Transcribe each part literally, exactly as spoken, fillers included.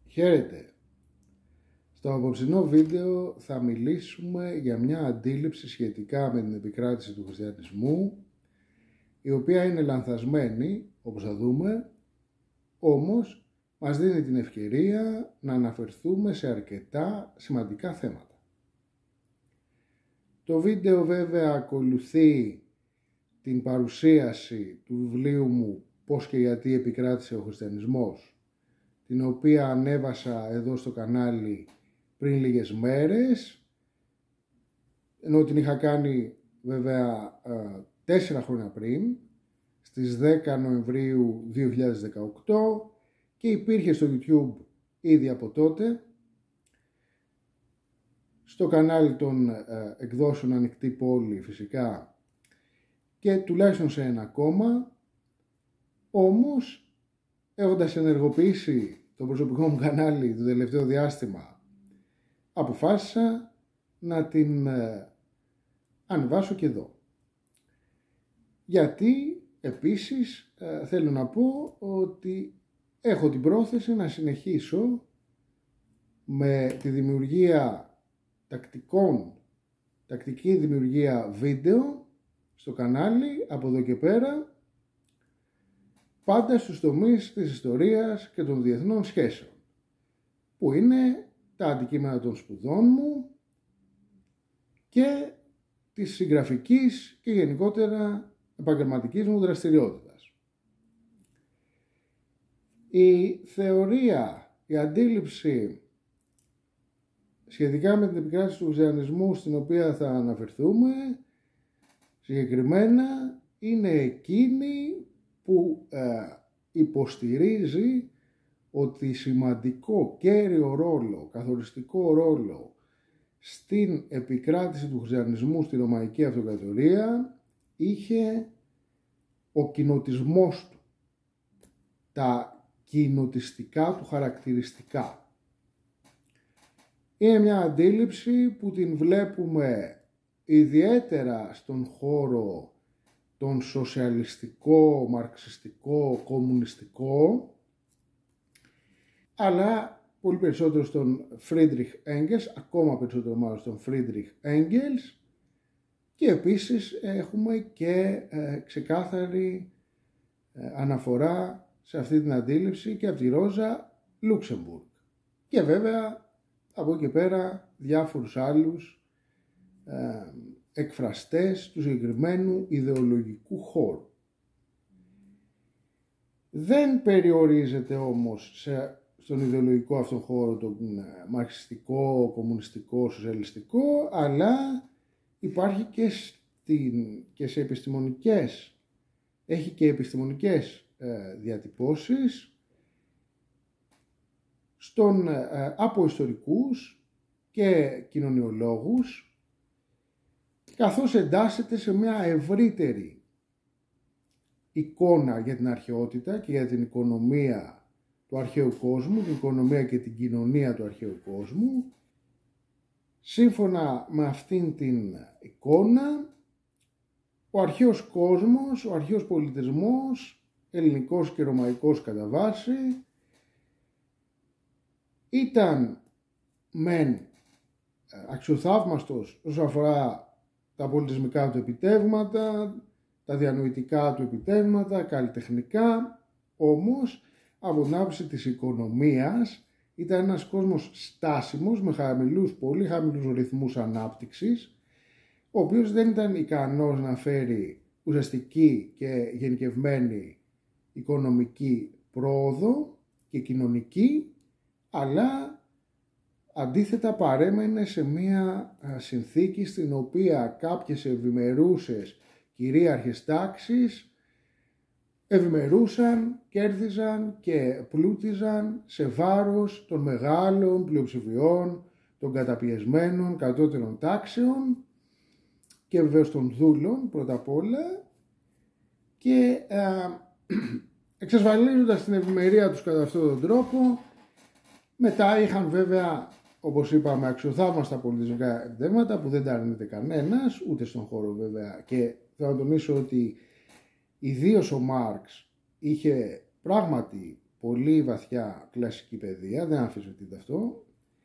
Χαίρετε! Στο απόψινό βίντεο θα μιλήσουμε για μια αντίληψη σχετικά με την επικράτηση του χριστιανισμού, η οποία είναι λανθασμένη, όπως θα δούμε, όμως μας δίνει την ευκαιρία να αναφερθούμε σε αρκετά σημαντικά θέματα. Το βίντεο βέβαια ακολουθεί την παρουσίαση του βιβλίου μου «Πώς και γιατί επικράτησε ο χριστιανισμός», την οποία ανέβασα εδώ στο κανάλι πριν λίγες μέρες, ενώ την είχα κάνει βέβαια τέσσερα χρόνια πριν, στις δέκα Νοεμβρίου δύο χιλιάδες δεκαοκτώ, και υπήρχε στο YouTube ήδη από τότε. Στο κανάλι των εκδόσεων Ανοιχτή Πόλη φυσικά, και τουλάχιστον σε ένα ακόμα. Όμως, έχοντας ενεργοποιήσει το προσωπικό μου κανάλι το τελευταίο διάστημα, αποφάσισα να την ανεβάσω και εδώ. Γιατί επίσης θέλω να πω ότι έχω την πρόθεση να συνεχίσω με τη δημιουργία τακτικών, τακτική δημιουργία βίντεο στο κανάλι από εδώ και πέρα, πάντα στους τομείς της ιστορίας και των διεθνών σχέσεων, που είναι τα αντικείμενα των σπουδών μου και της συγγραφικής και γενικότερα επαγγελματικής μου δραστηριότητας. Η θεωρία, η αντίληψη σχετικά με την επικράτηση του χριστιανισμού στην οποία θα αναφερθούμε συγκεκριμένα είναι εκείνη που ε, υποστηρίζει ότι σημαντικό κέριο ρόλο, καθοριστικό ρόλο στην επικράτηση του χριστιανισμού στη Ρωμαϊκή Αυτοκρατορία είχε ο κοινοτισμός του, τα κοινοτιστικά του χαρακτηριστικά. Είναι μια αντίληψη που την βλέπουμε ιδιαίτερα στον χώρο τον σοσιαλιστικό, μαρξιστικό, κομμουνιστικό, αλλά πολύ περισσότερο στον Φρίντριχ Έγγελς, ακόμα περισσότερο μάλλον στον Φρίντριχ Έγγελς, και επίσης έχουμε και ε, ξεκάθαρη ε, αναφορά σε αυτή την αντίληψη και από τη Ρόζα Λούξεμπουργκ. Και βέβαια από εκεί και πέρα διάφορους άλλους ε, εκφραστές του συγκεκριμένου ιδεολογικού χώρου. Δεν περιορίζεται όμως σε, στον ιδεολογικό αυτόν χώρο τον μαρξιστικό, κομμουνιστικό, σοσιαλιστικό, αλλά υπάρχει και, στην, και σε επιστημονικές, έχει και επιστημονικές ε, διατυπώσεις στον, ε, από ιστορικούς και κοινωνιολόγους, καθώς εντάσσεται σε μια ευρύτερη εικόνα για την αρχαιότητα και για την οικονομία του αρχαίου κόσμου, την οικονομία και την κοινωνία του αρχαίου κόσμου. Σύμφωνα με αυτήν την εικόνα, ο αρχαίος κόσμος, ο αρχαίος πολιτισμός, ελληνικός και ρωμαϊκός κατά βάση, ήταν μεν αξιοθαύμαστος όσον αφορά τα πολιτισμικά του επιτεύγματα, τα διανοητικά του επιτεύγματα, καλλιτεχνικά, όμως από την άποψη της οικονομίας ήταν ένας κόσμος στάσιμος με χαμηλούς, πολύ χαμηλούς ρυθμούς ανάπτυξης, ο οποίος δεν ήταν ικανός να φέρει ουσιαστική και γενικευμένη οικονομική πρόοδο και κοινωνική, αλλά αντίθετα παρέμενε σε μια συνθήκη στην οποία κάποιες ευημερούσες κυρίαρχες τάξεις ευημερούσαν, κέρδιζαν και πλούτιζαν σε βάρος των μεγάλων πλειοψηφιών, των καταπιεσμένων κατώτερων τάξεων και βεβαίως των δούλων πρώτα απ' όλα, και α, εξασφαλίζοντας την ευημερία τους κατά αυτόν τον τρόπο, μετά είχαν βέβαια, όπως είπαμε, αξιοθαύμαστα πολιτισμικά επιτεύγματα που δεν τα αρνείται κανένας, ούτε στον χώρο βέβαια, και θα τονίσω ότι ιδίως ο Μάρξ είχε πράγματι πολύ βαθιά κλασική παιδεία, δεν αμφισβητείται αυτό,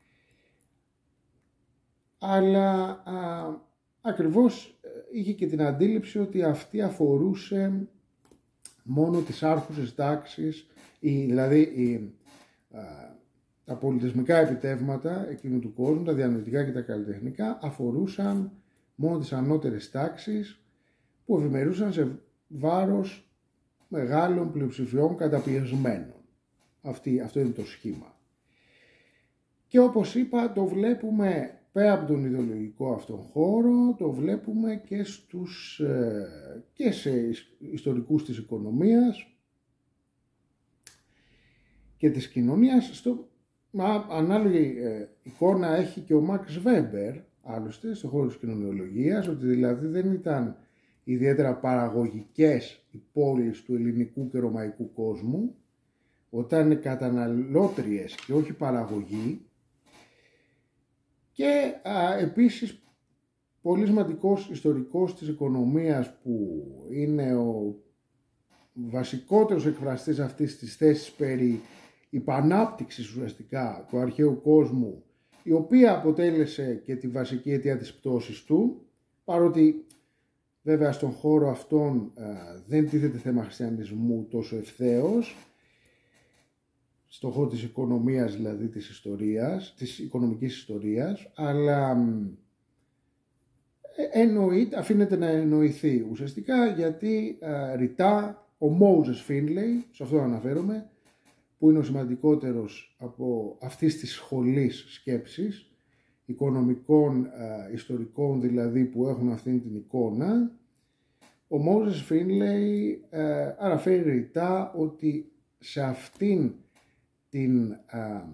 αλλά α, ακριβώς είχε και την αντίληψη ότι αυτή αφορούσε μόνο τις άρχουσες τάξεις, ή, δηλαδή η, α, τα πολιτισμικά επιτεύγματα εκείνου του κόσμου, τα διανοητικά και τα καλλιτεχνικά, αφορούσαν μόνο τις ανώτερες τάξεις που ευημερούσαν σε βάρος μεγάλων πλειοψηφιών καταπιεσμένων. Αυτή, αυτό είναι το σχήμα. Και όπως είπα, το βλέπουμε πέρα από τον ιδεολογικό αυτόν χώρο, το βλέπουμε και, στους, και σε ιστορικούς της οικονομίας και της κοινωνίας. Στο, μα, ανάλογη ε, εικόνα έχει και ο Μαξ Βέμπερ, άλλωστε, στον χώρο της κοινωνιολογίας, ότι δηλαδή δεν ήταν ιδιαίτερα παραγωγικές οι πόλεις του ελληνικού και ρωμαϊκού κόσμου, όταν είναι καταναλώτριες και όχι παραγωγή. Και α, επίσης πολύ σημαντικός ιστορικός της οικονομίας, που είναι ο βασικότερος εκφραστής αυτής της θέσης περί υπανάπτυξης ουσιαστικά του αρχαίου κόσμου, η οποία αποτέλεσε και τη βασική αιτία της πτώσης του, παρότι βέβαια στον χώρο αυτόν α, δεν τίθεται θέμα χριστιανισμού τόσο ευθέως, στον χώρο της οικονομίας, δηλαδή της ιστορίας, της οικονομικής ιστορίας, αλλά εννοείται, αφήνεται να εννοηθεί ουσιαστικά, γιατί α, ρητά ο Μόζες Φίνλεϊ, σε αυτό αναφέρομαι, που είναι ο σημαντικότερος από αυτής της σχολής σκέψης, οικονομικών, α, ιστορικών δηλαδή, που έχουν αυτήν την εικόνα, ο Μόζες Φίνλεϊ α, αναφέρει ρητά ότι σε αυτήν την α,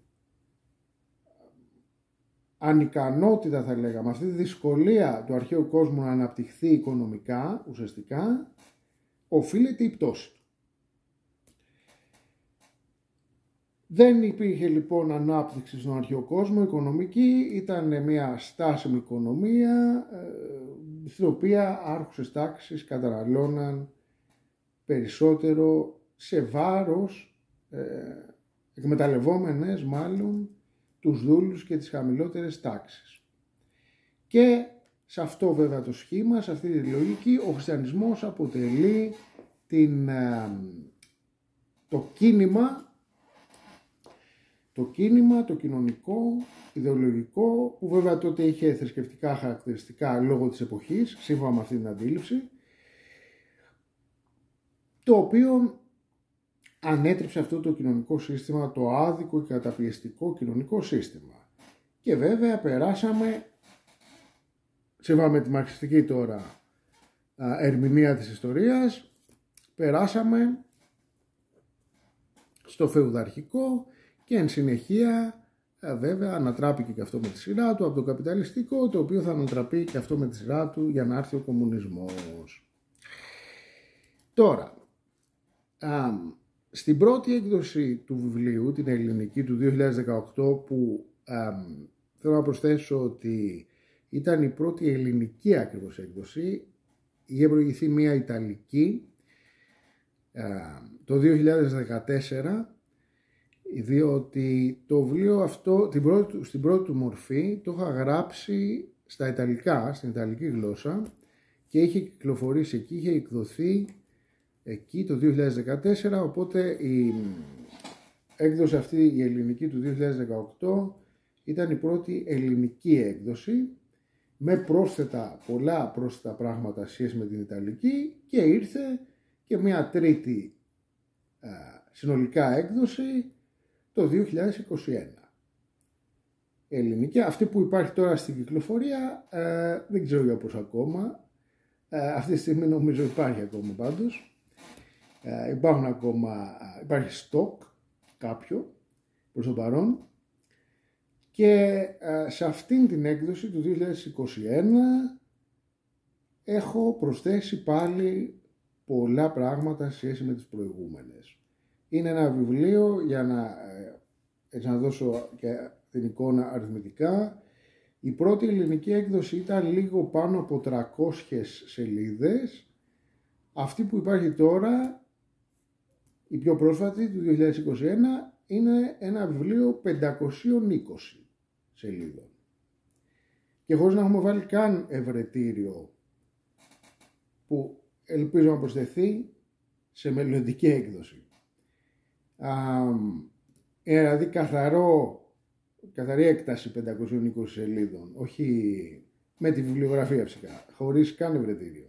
ανικανότητα, θα λέγαμε, αυτή τη δυσκολία του αρχαίου κόσμου να αναπτυχθεί οικονομικά, ουσιαστικά, οφείλεται η πτώση του. Δεν υπήρχε λοιπόν ανάπτυξη στον αρχαίο κόσμο οικονομική, ήταν μια στάσιμη οικονομία, ε, στην οποία άρχουσες τάξεις καταναλώναν περισσότερο σε βάρος, ε, εκμεταλλευόμενες μάλλον τους δούλους και τις χαμηλότερες τάξεις. Και σε αυτό βέβαια το σχήμα, σε αυτή τη λογική, ο χριστιανισμός αποτελεί την, το κίνημα, το κίνημα, το κοινωνικό, ιδεολογικό, που βέβαια τότε είχε θρησκευτικά χαρακτηριστικά λόγω της εποχής, σύμφωνα με αυτή την αντίληψη, το οποίο ανέτρεψε αυτό το κοινωνικό σύστημα, το άδικο και καταπιεστικό κοινωνικό σύστημα. Και βέβαια περάσαμε, σύμφωνα με τη μαρξιστική τώρα ερμηνεία της ιστορίας, περάσαμε στο φεουδαρχικό και εν συνεχεία βέβαια ανατράπηκε και αυτό με τη σειρά του από το καπιταλιστικό, το οποίο θα ανατραπεί και αυτό με τη σειρά του για να έρθει ο κομμουνισμός. Τώρα, α, στην πρώτη έκδοση του βιβλίου, την ελληνική του δύο χιλιάδες δεκαοκτώ, που α, θέλω να προσθέσω ότι ήταν η πρώτη ελληνική ακριβώς έκδοση, είχε προηγηθεί μία ιταλική α, το δύο χιλιάδες δεκατέσσερα, διότι το βιβλίο αυτό την πρώτη, στην πρώτη του μορφή το είχα γράψει στα ιταλικά, στην ιταλική γλώσσα, και είχε κυκλοφορήσει εκεί, είχε εκδοθεί εκεί το δύο χιλιάδες δεκατέσσερα, οπότε η έκδοση αυτή, η ελληνική του δύο χιλιάδες δεκαοκτώ, ήταν η πρώτη ελληνική έκδοση, με πρόσθετα, πολλά πρόσθετα πράγματα σχέση με την ιταλική, και ήρθε και μια τρίτη α, συνολικά έκδοση το δύο χιλιάδες είκοσι ένα. Ελληνική, αυτή που υπάρχει τώρα στην κυκλοφορία, ε, δεν ξέρω για πώς ακόμα, ε, αυτή τη στιγμή νομίζω υπάρχει ακόμα πάντως. Uh, υπάρχουν ακόμα, uh, υπάρχει στόκ κάποιο προς το παρόν, και uh, σε αυτήν την έκδοση του δύο χιλιάδες είκοσι ένα έχω προσθέσει πάλι πολλά πράγματα σε σχέση με τις προηγούμενες. Είναι ένα βιβλίο, για να, έτσι να δώσω και την εικόνα αριθμητικά, η πρώτη ελληνική έκδοση ήταν λίγο πάνω από τριακόσιες σελίδες, αυτή που υπάρχει τώρα Η πιο πρόσφατη του δύο χιλιάδες είκοσι ένα είναι ένα βιβλίο πεντακόσιες είκοσι σελίδων. Και χωρίς να έχουμε βάλει καν ευρετήριο που ελπίζω να προσθεθεί σε μελλοντική έκδοση. Είναι δηλαδή καθαρό, καθαρή έκταση πεντακόσιες είκοσι σελίδων, όχι με τη βιβλιογραφία φυσικά, χωρίς καν ευρετήριο.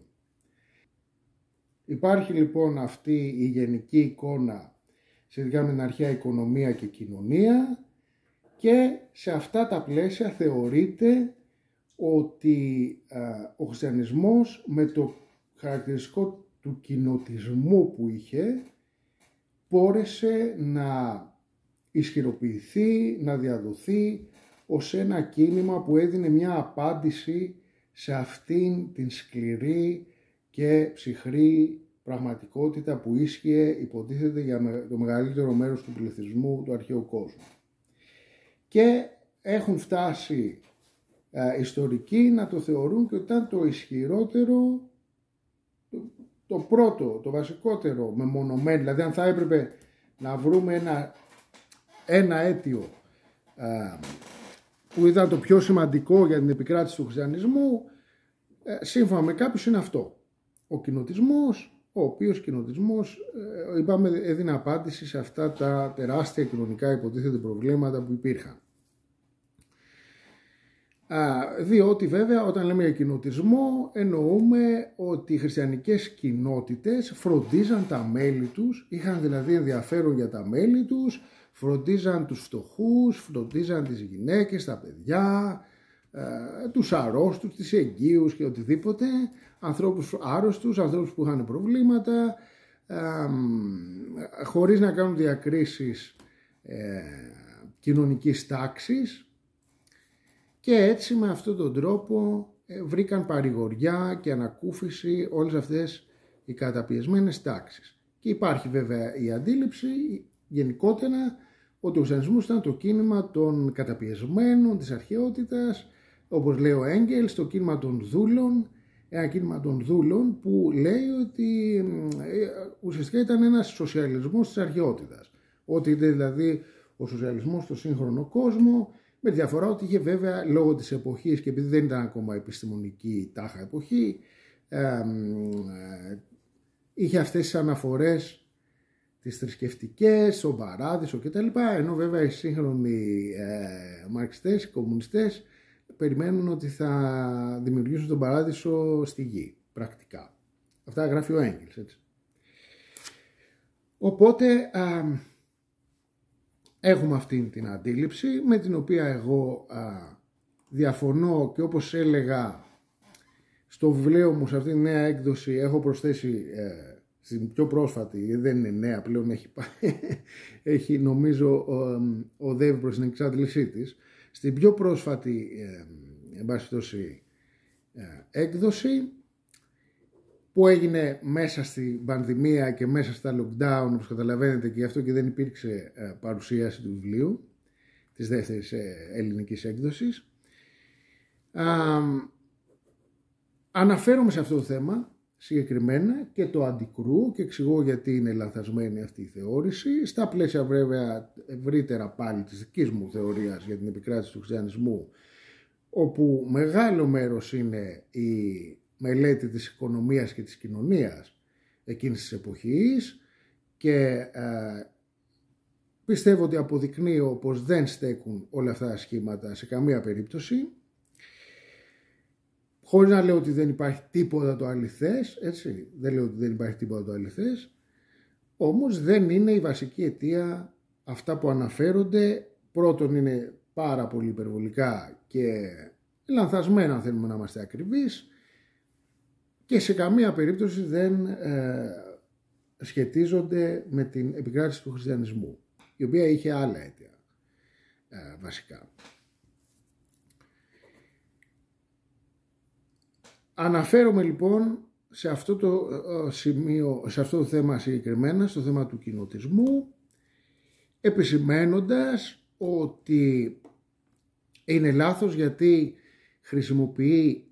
Υπάρχει λοιπόν αυτή η γενική εικόνα σχετικά με την αρχαία οικονομία και κοινωνία και σε αυτά τα πλαίσια θεωρείται ότι α, ο χριστιανισμός με το χαρακτηριστικό του κοινοτισμού που είχε μπόρεσε να ισχυροποιηθεί, να διαδοθεί ως ένα κίνημα που έδινε μια απάντηση σε αυτήν την σκληρή και ψυχρή πραγματικότητα που ίσχυε, υποτίθεται, για το μεγαλύτερο μέρος του πληθυσμού του αρχαίου κόσμου. Και έχουν φτάσει ε, ιστορικοί να το θεωρούν και ότι ήταν το ισχυρότερο, το, το πρώτο, το βασικότερο μεμονωμένο, δηλαδή αν θα έπρεπε να βρούμε ένα, ένα αίτιο ε, που ήταν το πιο σημαντικό για την επικράτηση του χριστιανισμού, ε, σύμφωνα με κάποιους είναι αυτό. Ο κοινοτισμός, ο οποίος κοινοτισμός, ε, είπαμε, έδινε απάντηση σε αυτά τα τεράστια κοινωνικά υποτίθεται προβλήματα που υπήρχαν. Α, διότι βέβαια όταν λέμε για κοινοτισμό εννοούμε ότι οι χριστιανικές κοινότητες φροντίζαν τα μέλη τους, είχαν δηλαδή ενδιαφέρον για τα μέλη τους, φροντίζαν τους φτωχούς, φροντίζαν τις γυναίκες, τα παιδιά, ε, τους αρρώστους, τις εγγύους και οτιδήποτε, ανθρώπους άρρωστους, ανθρώπους που είχαν προβλήματα, ε, χωρίς να κάνουν διακρίσεις ε, κοινωνικής τάξης. Και έτσι με αυτόν τον τρόπο ε, βρήκαν παρηγοριά και ανακούφιση όλες αυτές οι καταπιεσμένες τάξεις. Και υπάρχει βέβαια η αντίληψη γενικότερα ότι ο χριστιανισμός ήταν το κίνημα των καταπιεσμένων της αρχαιότητας, όπως λέει ο Έγγελς, το κίνημα των δούλων, ένα κίνημα των δούλων που λέει ότι ε, ουσιαστικά ήταν ένας σοσιαλισμός της αρχαιότητας. Ότι είναι δηλαδή ο σοσιαλισμός στο σύγχρονο κόσμο, με διαφορά ότι είχε βέβαια λόγω της εποχής και επειδή δεν ήταν ακόμα επιστημονική τάχα εποχή, ε, ε, είχε αυτές τις αναφορές τις θρησκευτικές, τον παράδεισο κτλ. Ενώ βέβαια οι σύγχρονοι ε, μαρξιστές, οι κομμουνιστές περιμένουν ότι θα δημιουργήσουν τον παράδεισο στη γη, πρακτικά. Αυτά γράφει ο Έγγελς, έτσι. Οπότε α, έχουμε αυτή την αντίληψη με την οποία εγώ α, διαφωνώ και όπως έλεγα στο βιβλίο μου, σε αυτήν την νέα έκδοση έχω προσθέσει ε, στην πιο πρόσφατη, δεν είναι νέα πλέον, έχει, έχει νομίζω οδεύει προς την εξάντλησή της, στην πιο πρόσφατη ε, εν πάση περιπτώσει, ε, έκδοση που έγινε μέσα στην πανδημία και μέσα στα lockdown, όπως καταλαβαίνετε, και γι' αυτό και δεν υπήρξε ε, παρουσίαση του βιβλίου της δεύτερης ε, ελληνικής έκδοσης. Α, αναφέρομαι σε αυτό το θέμα συγκεκριμένα και το αντικρούω και εξηγώ γιατί είναι λανθασμένη αυτή η θεώρηση, στα πλαίσια βέβαια ευρύτερα πάλι της δικής μου θεωρίας για την επικράτηση του χριστιανισμού, όπου μεγάλο μέρος είναι η μελέτη της οικονομίας και της κοινωνίας εκείνης της εποχής και ε, πιστεύω ότι αποδεικνύω πως δεν στέκουν όλα αυτά τα σχήματα σε καμία περίπτωση, χωρίς να λέω ότι δεν υπάρχει τίποτα το αληθές, έτσι, δεν λέω ότι δεν υπάρχει τίποτα το αληθές, όμως δεν είναι η βασική αιτία αυτά που αναφέρονται. Πρώτον είναι πάρα πολύ υπερβολικά και λανθασμένα, αν θέλουμε να είμαστε ακριβείς, και σε καμία περίπτωση δεν ε, σχετίζονται με την επικράτηση του χριστιανισμού, η οποία είχε άλλα αίτια ε, βασικά. Αναφέρομαι λοιπόν σε αυτό το σημείο, σε αυτό το θέμα συγκεκριμένα, στο θέμα του κοινοτισμού, επισημένοντας ότι είναι λάθος γιατί χρησιμοποιεί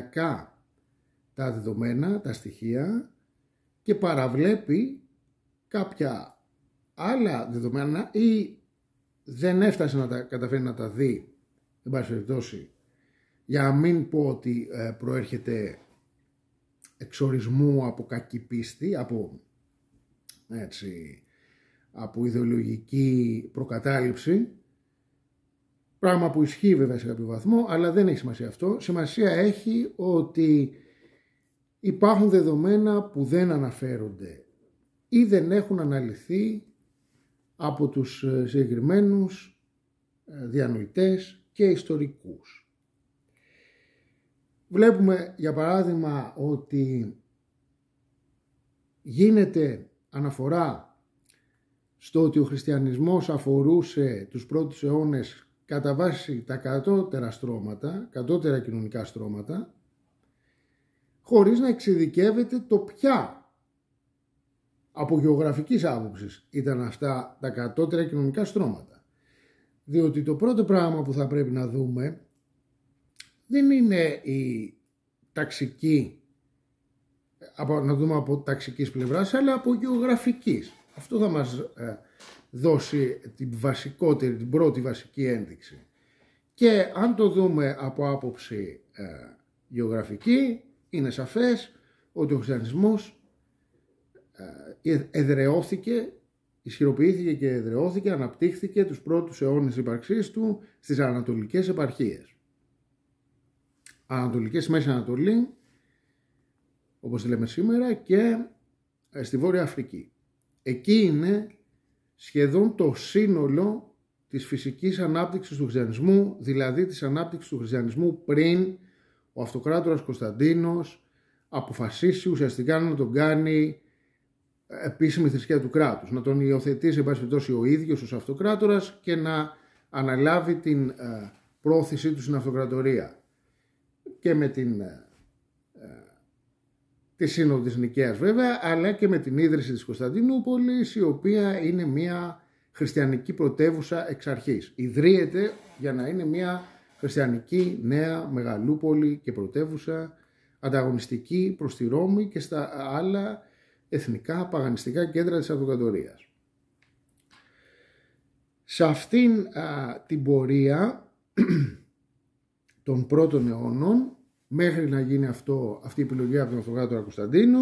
εργαλειακά τα δεδομένα, τα στοιχεία και παραβλέπει κάποια άλλα δεδομένα ή δεν έφτασε να τα καταφέρει να τα δει, εν πάση περιπτώσει, για να μην πω ότι προέρχεται εξορισμού από κακή πίστη, από, έτσι, από ιδεολογική προκατάληψη, πράγμα που ισχύει βέβαια σε κάποιο βαθμό, αλλά δεν έχει σημασία αυτό. Σημασία έχει ότι υπάρχουν δεδομένα που δεν αναφέρονται ή δεν έχουν αναλυθεί από τους συγκεκριμένους διανοητές και ιστορικούς. Βλέπουμε για παράδειγμα ότι γίνεται αναφορά στο ότι ο χριστιανισμός αφορούσε τους πρώτους αιώνες κατά βάση τα κατώτερα στρώματα, κατώτερα κοινωνικά στρώματα, χωρίς να εξειδικεύεται το ποια από γεωγραφικής άποψης ήταν αυτά τα κατώτερα κοινωνικά στρώματα. Διότι το πρώτο πράγμα που θα πρέπει να δούμε δεν είναι η ταξική, από, να δούμε από ταξικής πλευράς, αλλά από γεωγραφικής. Αυτό θα μας ε, δώσει την βασικότερη, την πρώτη βασική ένδειξη. Και αν το δούμε από άποψη ε, γεωγραφική, είναι σαφές ότι ο χριστιανισμός ε, εδραιώθηκε, ισχυροποιήθηκε και εδραιώθηκε, αναπτύχθηκε τους πρώτους αιώνες ύπαρξής του στις ανατολικές επαρχίες. Ανατολικές, Μέση Ανατολή, όπως λέμε σήμερα, και στη Βόρεια Αφρική. Εκεί είναι σχεδόν το σύνολο της φυσικής ανάπτυξης του χριστιανισμού, δηλαδή της ανάπτυξης του χριστιανισμού πριν ο αυτοκράτορας Κωνσταντίνος αποφασίσει ουσιαστικά να τον κάνει επίσημη θρησκεία του κράτους, να τον υιοθετήσει εν πάση περιπτώσει ο ίδιος ως αυτοκράτορας και να αναλάβει την πρόθεσή του στην αυτοκρατορία. Και με την ε, τη Σύνοδο της Νικαίας βέβαια, αλλά και με την ίδρυση της Κωνσταντινούπολης, η οποία είναι μια χριστιανική πρωτεύουσα εξ αρχής. Ιδρύεται για να είναι μια χριστιανική νέα μεγαλούπολη και πρωτεύουσα, ανταγωνιστική προς τη Ρώμη και στα άλλα εθνικά παγανιστικά κέντρα της αυτοκρατορίας. Σε αυτήν α, την πορεία των πρώτων αιώνων, μέχρι να γίνει αυτό, αυτή η επιλογή από τον αυτοκράτορα Κωνσταντίνο,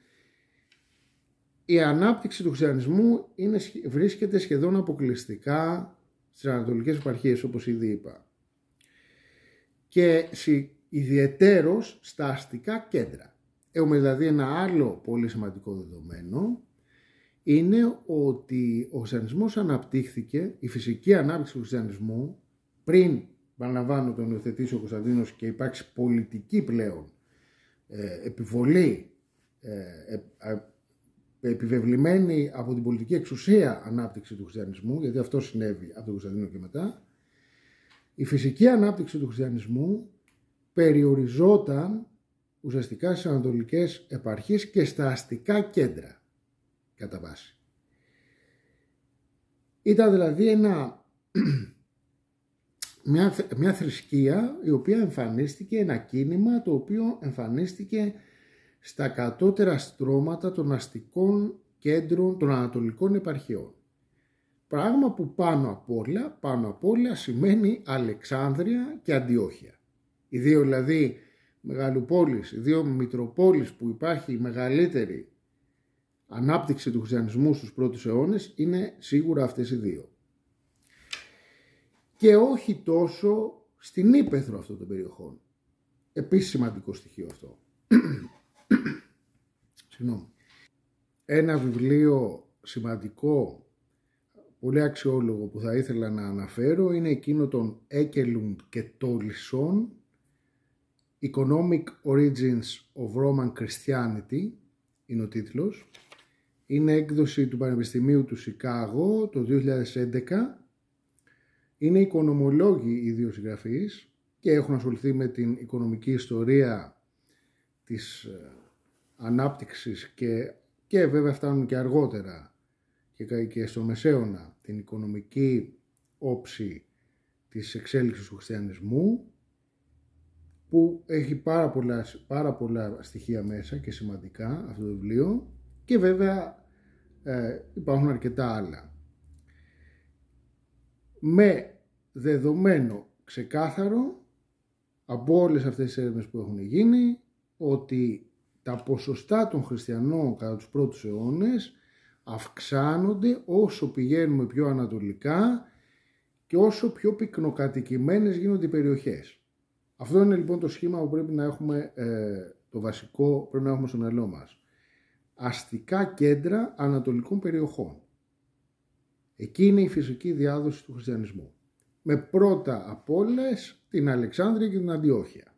η ανάπτυξη του χριστιανισμού είναι, βρίσκεται σχεδόν αποκλειστικά στις ανατολικές επαρχίες, όπως ήδη είπα. Και ιδιαιτέρως στα αστικά κέντρα. Έχουμε δηλαδή ένα άλλο πολύ σημαντικό δεδομένο, είναι ότι ο χριστιανισμός αναπτύχθηκε, η φυσική ανάπτυξη του χριστιανισμού, πριν, παραλαμβάνω, τον υιοθετήσει ο Κωνσταντίνος και υπάρξει πολιτική πλέον ε, επιβολή, ε, ε, επιβεβλημένη από την πολιτική εξουσία ανάπτυξη του χριστιανισμού, γιατί αυτό συνέβη από τον Κωνσταντίνο και μετά, η φυσική ανάπτυξη του χριστιανισμού περιοριζόταν ουσιαστικά στις ανατολικές επαρχίες και στα αστικά κέντρα, κατά βάση. Ήταν δηλαδή ένα, μια, μια θρησκεία η οποία εμφανίστηκε, ένα κίνημα το οποίο εμφανίστηκε στα κατώτερα στρώματα των αστικών κέντρων των ανατολικών επαρχιών. Πράγμα που πάνω απ' όλα, πάνω απ' όλα σημαίνει Αλεξάνδρεια και Αντιόχεια. Οι δύο δηλαδή μεγαλοπόλεις, οι δύο μητροπόλεις που υπάρχει η μεγαλύτερη ανάπτυξη του χριστιανισμού στους πρώτους αιώνες είναι σίγουρα αυτές οι δύο. Και όχι τόσο στην ύπαιθρο αυτών των περιοχών. Επίσης σημαντικό στοιχείο αυτό. Συγγνώμη. Ένα βιβλίο σημαντικό, πολύ αξιόλογο που θα ήθελα να αναφέρω είναι εκείνο των Έκελουντ και Τόλισον, Economic Origins of Roman Christianity, είναι ο τίτλος. Είναι έκδοση του Πανεπιστημίου του Σικάγο το δύο χιλιάδες έντεκα. Είναι οικονομολόγοι οι δύο συγγραφείς και έχουν ασχοληθεί με την οικονομική ιστορία της ανάπτυξης και, και βέβαια φτάνουν και αργότερα και, και στο Μεσαίωνα την οικονομική όψη της εξέλιξης του χριστιανισμού, που έχει πάρα πολλά, πάρα πολλά στοιχεία μέσα και σημαντικά αυτό το βιβλίο, και βέβαια ε, υπάρχουν αρκετά άλλα. Με δεδομένο ξεκάθαρο από όλες αυτές τις έρευνες που έχουν γίνει ότι τα ποσοστά των χριστιανών κατά τους πρώτους αιώνες αυξάνονται όσο πηγαίνουμε πιο ανατολικά και όσο πιο πυκνοκατοικημένες γίνονται οι περιοχές. Αυτό είναι λοιπόν το σχήμα που πρέπει να έχουμε, ε, το βασικό πρέπει να έχουμε στο μυαλό μας. Αστικά κέντρα ανατολικών περιοχών. Εκεί είναι η φυσική διάδοση του χριστιανισμού. Με πρώτα απ' όλες την Αλεξάνδρεια και την Αντιόχεια.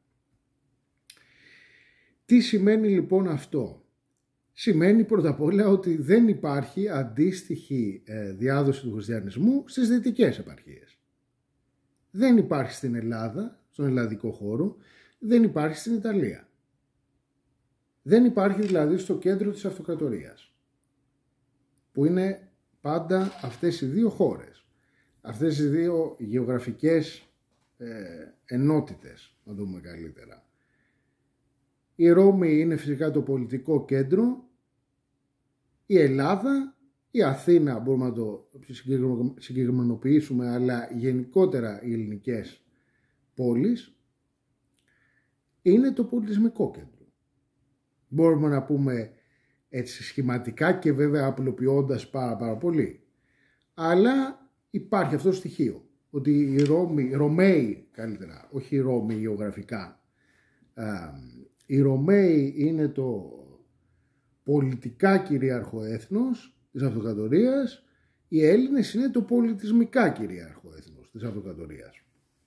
Τι σημαίνει λοιπόν αυτό? Σημαίνει πρώτα απ' όλα ότι δεν υπάρχει αντίστοιχη ε, διάδοση του χριστιανισμού στις δυτικές επαρχίες. Δεν υπάρχει στην Ελλάδα, στον ελλαδικό χώρο, δεν υπάρχει στην Ιταλία. Δεν υπάρχει δηλαδή στο κέντρο της αυτοκρατορίας, που είναι πάντα αυτές οι δύο χώρες, αυτές οι δύο γεωγραφικές ε, ενότητες, να δούμε καλύτερα. Η Ρώμη είναι φυσικά το πολιτικό κέντρο, η Ελλάδα, η Αθήνα μπορούμε να το συγκεκριμενοποιήσουμε, αλλά γενικότερα οι ελληνικές πόλεις, είναι το πολιτισμικό κέντρο. Μπορούμε να πούμε έτσι σχηματικά και βέβαια απλοποιώντας πάρα πάρα πολύ. Αλλά υπάρχει αυτό το στοιχείο, ότι οι, Ρώμοι, οι Ρωμαίοι καλύτερα, όχι οι Ρώμοι γεωγραφικά, οι Ρωμαίοι είναι το πολιτικά κυρίαρχο έθνος της αυτοκρατορίας, οι Έλληνες είναι το πολιτισμικά κυρίαρχο έθνος της αυτοκρατορίας.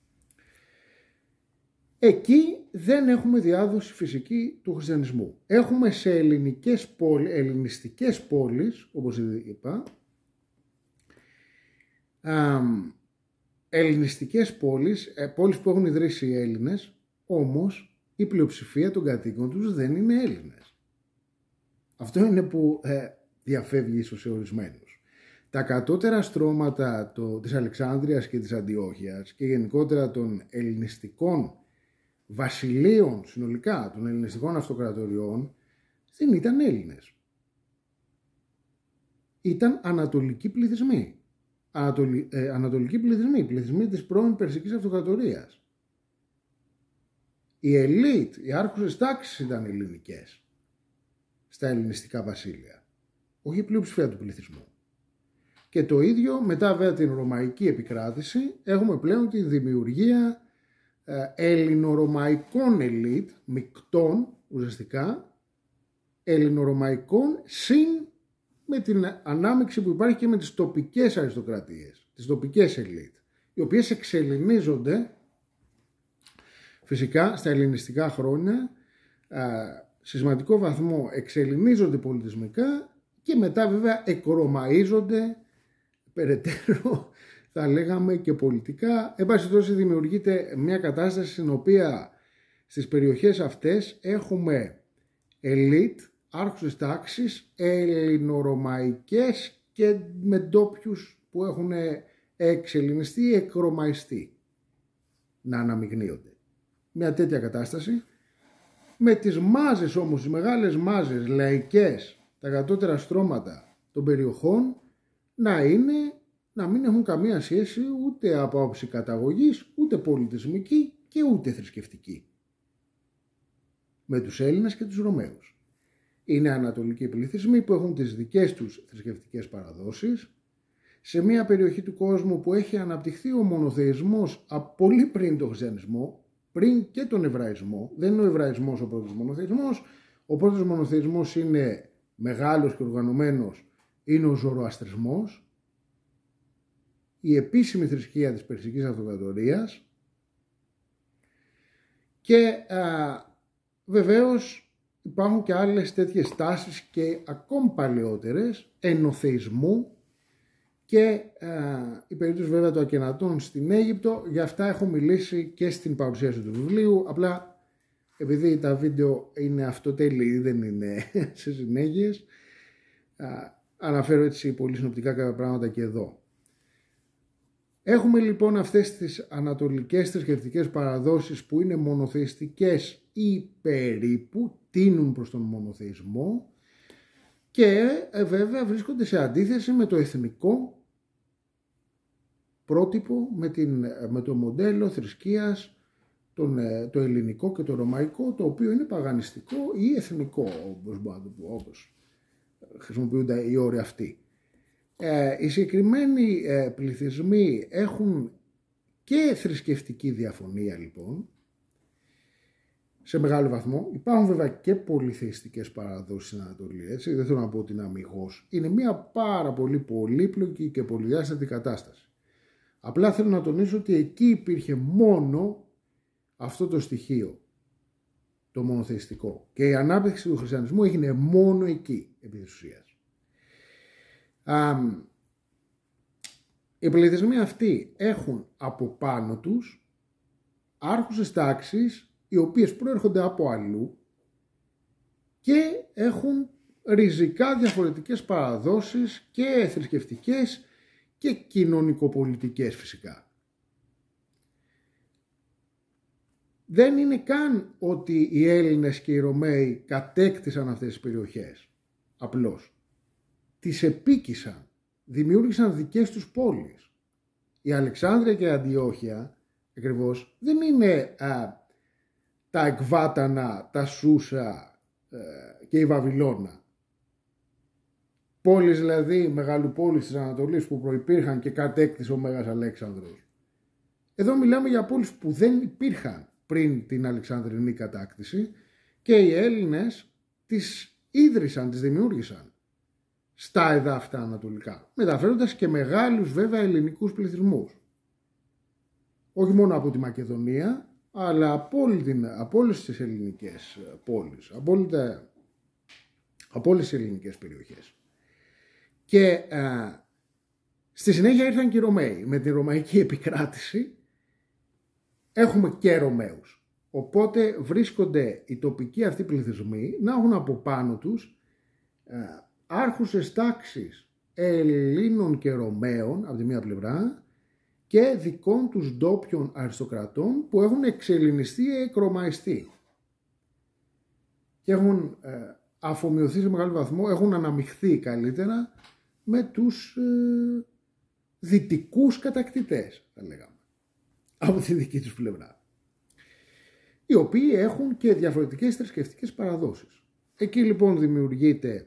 Εκεί δεν έχουμε διάδοση φυσική του χριστιανισμού. Έχουμε σε ελληνικές πόλεις, ελληνιστικές πόλεις, όπως είπα, α, ελληνιστικές πόλεις, πόλεις που έχουν ιδρύσει οι Έλληνες, όμως η πλειοψηφία των κατοίκων τους δεν είναι Έλληνες. Αυτό είναι που ε, διαφεύγει ίσως σε ορισμένους. Τα κατώτερα στρώματα το, της Αλεξάνδρειας και της Αντιόχειας και γενικότερα των ελληνιστικών βασιλείων συνολικά, των ελληνιστικών αυτοκρατοριών, δεν ήταν Έλληνες. Ήταν ανατολικοί πληθυσμοί. Ανατολι, ε, ανατολικοί πληθυσμοί, πληθυσμοί της πρώην Περσικής Αυτοκρατορίας. Η ελίτ, οι άρχουσες τάξεις ήταν ελληνικές στα ελληνιστικά βασίλεια, όχι η πλειοψηφία του πληθυσμού. Και το ίδιο μετά βέβαια την ρωμαϊκή επικράτηση έχουμε πλέον τη δημιουργία ελληνορωμαϊκών ελίτ, μεικτών ουσιαστικά, ελληνορωμαϊκών συν με την ανάμειξη που υπάρχει και με τις τοπικές αριστοκρατίες, τις τοπικές ελίτ, οι οποίες εξελληνίζονται φυσικά στα ελληνιστικά χρόνια, σε σημαντικό βαθμό εξελληνίζονται πολιτισμικά και μετά βέβαια εκρωμαΐζονται περαιτέρω, θα λέγαμε, και πολιτικά. Εν πάση περιπτώσει δημιουργείται μια κατάσταση στην οποία στις περιοχές αυτές έχουμε ελίτ, άρχουσες τάξεις, ελληνορωμαϊκές και με ντόπιους που έχουν εξελληνιστεί ή εκρωμαϊστεί να αναμειγνύονται. Μια τέτοια κατάσταση, με τις μάζες όμως, τις μεγάλες μάζες λαϊκές, τα κατώτερα στρώματα των περιοχών να είναι, να μην έχουν καμία σχέση ούτε από άποψη καταγωγής, ούτε πολιτισμική και ούτε θρησκευτική με τους Έλληνες και τους Ρωμαίους. Είναι ανατολικοί πληθυσμοί που έχουν τις δικές τους θρησκευτικές παραδόσεις, σε μια περιοχή του κόσμου που έχει αναπτυχθεί ο μονοθεϊσμός από πολύ πριν τον χριστιανισμό, πριν και τον Εβραϊσμό. Δεν είναι ο Εβραϊσμός ο πρώτος μονοθεϊσμός, ο πρώτος μονοθεϊσμός είναι μεγάλος και οργανωμένος, είναι ο Ζωροαστρισμός, η επίσημη θρησκεία της Περσικής Αυτοκρατορίας, και α, βεβαίως υπάρχουν και άλλες τέτοιες τάσεις και ακόμη παλαιότερες εννοθεϊσμού και α, η περίπτωση βέβαια των Ακενατών στην Αίγυπτο. Για αυτά έχω μιλήσει και στην παρουσίαση του βιβλίου, απλά επειδή τα βίντεο είναι αυτοτελή, δεν είναι σε συνέχειες, α, αναφέρω έτσι πολύ συνοπτικά κάποια πράγματα και εδώ. Έχουμε λοιπόν αυτές τις ανατολικές θρησκευτικές παραδόσεις που είναι μονοθεϊστικές ή περίπου τείνουν προς τον μονοθεϊσμό, και ε, βέβαια βρίσκονται σε αντίθεση με το εθνικό πρότυπο, με, την, με το μοντέλο θρησκείας, τον, το ελληνικό και το ρωμαϊκό, το οποίο είναι παγανιστικό ή εθνικό, όπως μπορώ να το πω, όπως χρησιμοποιούνται οι όροι αυτοί. Ε, οι συγκεκριμένοι ε, πληθυσμοί έχουν και θρησκευτική διαφωνία λοιπόν, σε μεγάλο βαθμό. Υπάρχουν βέβαια και πολυθεϊστικές παραδόσεις στην Ανατολή, έτσι, δεν θέλω να πω ότι είναι αμιγώς. Είναι μια πάρα πολύ πολύπλοκη και πολυδιάστατη κατάσταση. Απλά θέλω να τονίσω ότι εκεί υπήρχε μόνο αυτό το στοιχείο, το μονοθεϊστικό. Και η ανάπτυξη του χριστιανισμού έγινε μόνο εκεί, επί της ουσίας. Α, οι πληθυσμοί αυτοί έχουν από πάνω τους άρχουσες τάξεις, οι οποίες προέρχονται από αλλού και έχουν ριζικά διαφορετικές παραδόσεις και θρησκευτικές και κοινωνικοπολιτικές φυσικά. Δεν είναι καν ότι οι Έλληνες και οι Ρωμαίοι κατέκτησαν αυτές τις περιοχές. Απλώς τις επίκησαν, δημιούργησαν δικές τους πόλεις. Η Αλεξάνδρεια και η Αντιόχεια ακριβώς δεν είναι α, τα Εκβάτανα, τα Σούσα ε, και η Βαβυλώνα. Πόλεις δηλαδή, μεγαλοπόλεις της Ανατολής που προϋπήρχαν και κατέκτησε ο Μέγας Αλέξανδρος. Εδώ μιλάμε για πόλεις που δεν υπήρχαν πριν την Αλεξανδρινή κατάκτηση και οι Έλληνες τις ίδρυσαν, τις δημιούργησαν στα εδάφη αυτά ανατολικά, μεταφέροντας και μεγάλους βέβαια ελληνικούς πληθυσμούς. Όχι μόνο από τη Μακεδονία, αλλά από, όλη την, από όλες τις ελληνικές πόλεις, από, όλη τα, από όλες τις ελληνικές περιοχές. Και α, στη συνέχεια ήρθαν και οι Ρωμαίοι. Με την Ρωμαϊκή επικράτηση έχουμε και Ρωμαίους. Οπότε βρίσκονται οι τοπικοί αυτοί πληθυσμοί να έχουν από πάνω τους α, άρχουσες τάξεις Ελλήνων και Ρωμαίων από τη μία πλευρά και δικών τους ντόπιων αριστοκρατών που έχουν εξελληνιστεί ή εκρωμαϊστεί και έχουν ε, αφομοιωθεί σε μεγάλο βαθμό, έχουν αναμειχθεί καλύτερα με τους ε, δυτικούς κατακτητές, θα λέγαμε, από τη δική τους πλευρά, οι οποίοι έχουν και διαφορετικές θρησκευτικές παραδόσεις. Εκεί λοιπόν δημιουργείται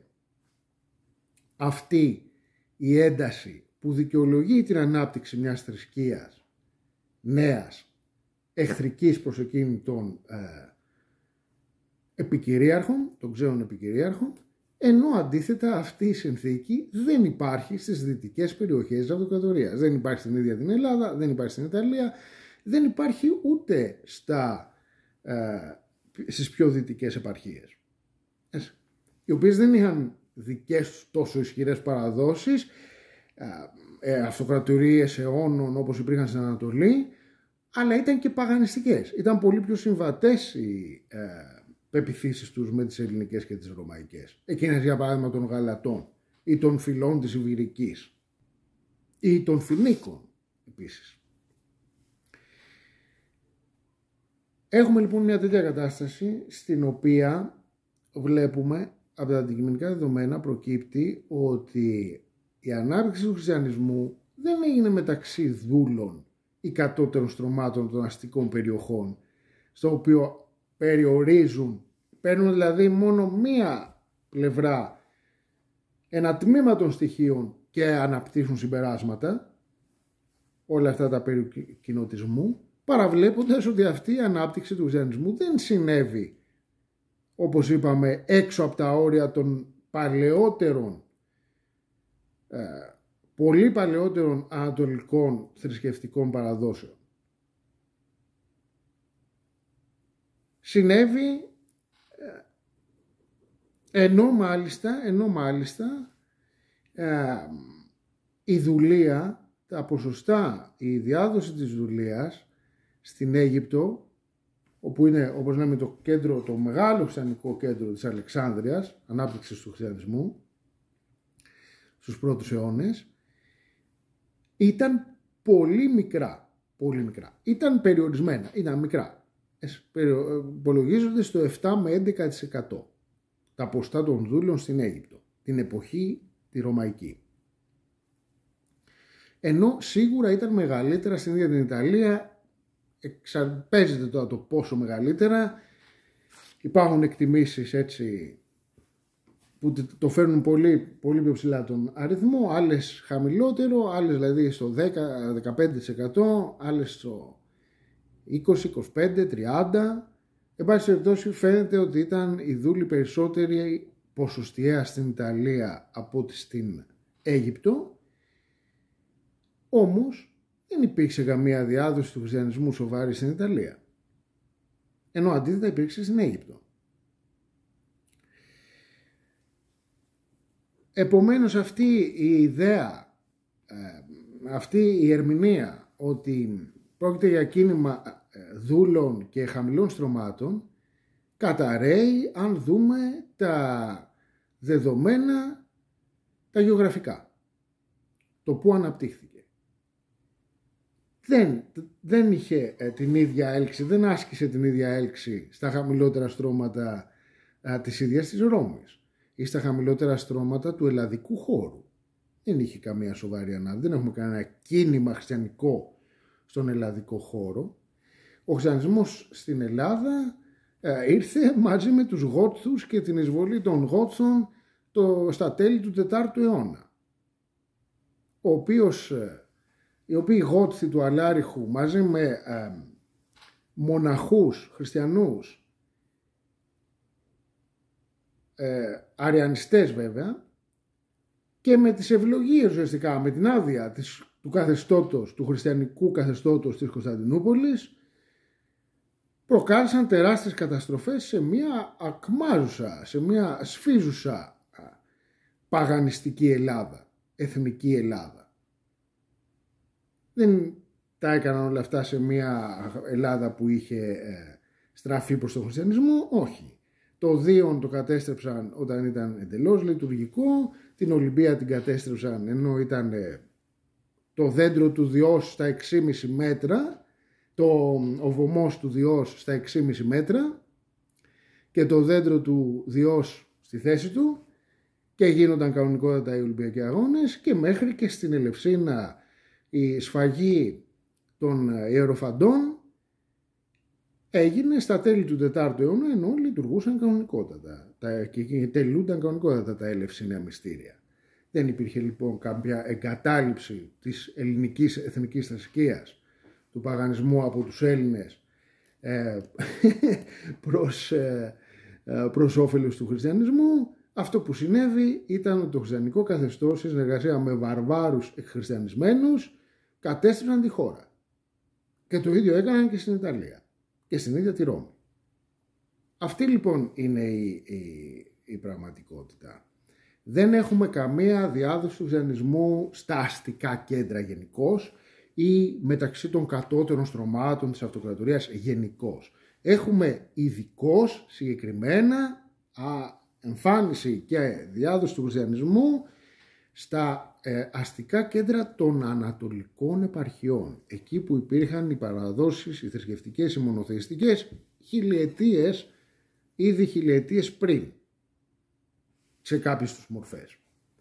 αυτή η ένταση που δικαιολογεί την ανάπτυξη μιας θρησκείας νέας, εχθρικής προς εκείνη των ε, επικυρίαρχων, των ξένων επικυρίαρχων, ενώ αντίθετα αυτή η συνθήκη δεν υπάρχει στις δυτικές περιοχές της αυτοκρατορίας. Δεν υπάρχει στην ίδια την Ελλάδα, δεν υπάρχει στην Ιταλία, δεν υπάρχει ούτε στα, ε, στις πιο δυτικές επαρχίες, οι οποίες δεν είχαν δικές τους τόσο ισχυρές παραδόσεις, ε, αυτοκρατορίες αιώνων όπως υπήρχαν στην Ανατολή, αλλά ήταν και παγανιστικές. Ήταν πολύ πιο συμβατές οι ε, πεποιθήσεις τους με τις ελληνικές και τις ρωμαϊκές. Εκείνες για παράδειγμα των Γαλατών ή των φυλών της Ιβηρικής ή των Φινίκων επίσης. Έχουμε λοιπόν μια τέτοια κατάσταση στην οποία βλέπουμε από τα αντικειμενικά δεδομένα προκύπτει ότι η ανάπτυξη του χριστιανισμού δεν έγινε μεταξύ δούλων ή κατώτερων στρωμάτων των αστικών περιοχών, στο οποίο περιορίζουν, παίρνουν δηλαδή μόνο μία πλευρά, ένα τμήμα των στοιχείων και αναπτύσσουν συμπεράσματα, όλα αυτά τα περί κοινοτισμού, παραβλέποντας ότι αυτή η ανάπτυξη του χριστιανισμού δεν συνέβη, όπως είπαμε, έξω από τα όρια των παλαιότερων, ε, πολύ παλαιότερων ανατολικών θρησκευτικών παραδόσεων. Συνέβη ε, ενώ μάλιστα, ενώ μάλιστα ε, η δουλεία, τα ποσοστά, η διάδοση της δουλείας στην Αίγυπτο, όπου είναι, όπως λέμε, το κέντρο, το μεγάλο χριστιανικό κέντρο της Αλεξάνδρειας, ανάπτυξης του χριστιανισμού στους πρώτους αιώνες, ήταν πολύ μικρά, πολύ μικρά. Ήταν περιορισμένα, ήταν μικρά. Υπολογίζονται στο επτά με έντεκα τοις εκατό τα ποστά των δούλων στην Αίγυπτο. την εποχή τη Ρωμαϊκή. Ενώ σίγουρα ήταν μεγαλύτερα στην ίδια την Ιταλία, εξαρπέζεται τώρα το πόσο μεγαλύτερα, υπάρχουν εκτιμήσεις έτσι που το φέρνουν πολύ, πολύ πιο ψηλά τον αριθμό, άλλες χαμηλότερο, άλλες δηλαδή στο δέκα με δεκαπέντε τοις εκατό, άλλες στο είκοσι, είκοσι πέντε, τριάντα. Εν πάση περιπτώσει φαίνεται ότι ήταν οι δούλοι περισσότεροι ποσοστιαία στην Ιταλία από ότι στην Αίγυπτο. Όμως δεν υπήρξε καμία διάδοση του χριστιανισμού σοβαρή στην Ιταλία. Ενώ αντίθετα υπήρξε στην Αίγυπτο. Επομένως αυτή η ιδέα, αυτή η ερμηνεία ότι πρόκειται για κίνημα δούλων και χαμηλών στρωμάτων καταρρέει αν δούμε τα δεδομένα τα γεωγραφικά, το που αναπτύχθηκε. Δεν, δεν είχε την ίδια έλξη, δεν άσκησε την ίδια έλξη στα χαμηλότερα στρώματα α, της ίδιας της Ρώμης ή στα χαμηλότερα στρώματα του ελλαδικού χώρου. Δεν είχε καμία σοβαρή ανάδυση, δεν έχουμε κανένα κίνημα χριστιανικό στον ελλαδικό χώρο. Ο χριστιανισμός στην Ελλάδα ε, ήρθε μαζί με τους Γότθους και την εισβολή των Γότθων το, στα τέλη του τετάρτου αιώνα. Ο οποίος, ε, οι οποίοι Γότθοι του Αλάριχου μαζί με ε, μοναχούς χριστιανούς, ε, αριανιστές βέβαια, και με τις ευλογίες ουσιαστικά, με την άδεια της, του καθεστώτος, του χριστιανικού καθεστώτος της Κωνσταντινούπολης, προκάλεσαν τεράστιες καταστροφές σε μια ακμάζουσα, σε μια σφίζουσα παγανιστική Ελλάδα, εθνική Ελλάδα. Δεν τα έκαναν όλα αυτά σε μια Ελλάδα που είχε ε, στραφεί προς τον χριστιανισμό, όχι. Το Δίον το κατέστρεψαν όταν ήταν εντελώς λειτουργικό, την Ολυμπία την κατέστρεψαν ενώ ήταν ε, το δέντρο του Διός στα έξι κόμμα πέντε μέτρα, το, ο βωμός του Διός στα έξι κόμμα πέντε μέτρα και το δέντρο του Διός στη θέση του, και γίνονταν κανονικότατα οι Ολυμπιακοί Αγώνες, και μέχρι και στην Ελευσίνα η σφαγή των ιεροφαντών έγινε στα τέλη του τετάρτου αιώνα, ενώ λειτουργούσαν κανονικότατα τα, και τελούνταν κανονικότατα τα ελευσίνια μυστήρια. Δεν υπήρχε λοιπόν κάποια εγκατάλειψη της ελληνικής εθνικής θρησκείας, του παγανισμού από τους Έλληνες ε, προς, ε, προς όφελος του χριστιανισμού. Αυτό που συνέβη ήταν ότι το χριστιανικό καθεστώς, σε συνεργασία με βαρβάρους εκχριστιανισμένους, κατέστρεψαν τη χώρα. Και το ίδιο έκαναν και στην Ιταλία και στην ίδια τη Ρώμη. Αυτή λοιπόν είναι η, η, η πραγματικότητα. Δεν έχουμε καμία διάδοση του χριστιανισμού στα αστικά κέντρα γενικώς ή μεταξύ των κατώτερων στρωμάτων της αυτοκρατορίας γενικώς. Έχουμε ειδικώς συγκεκριμένα α, εμφάνιση και διάδοση του χριστιανισμού στα ε, αστικά κέντρα των ανατολικών επαρχιών, εκεί που υπήρχαν οι παραδόσεις, οι θρησκευτικές, οι μονοθεϊστικές, χιλιετίες, ήδη χιλιετίες πριν, σε κάποιες τους μορφές.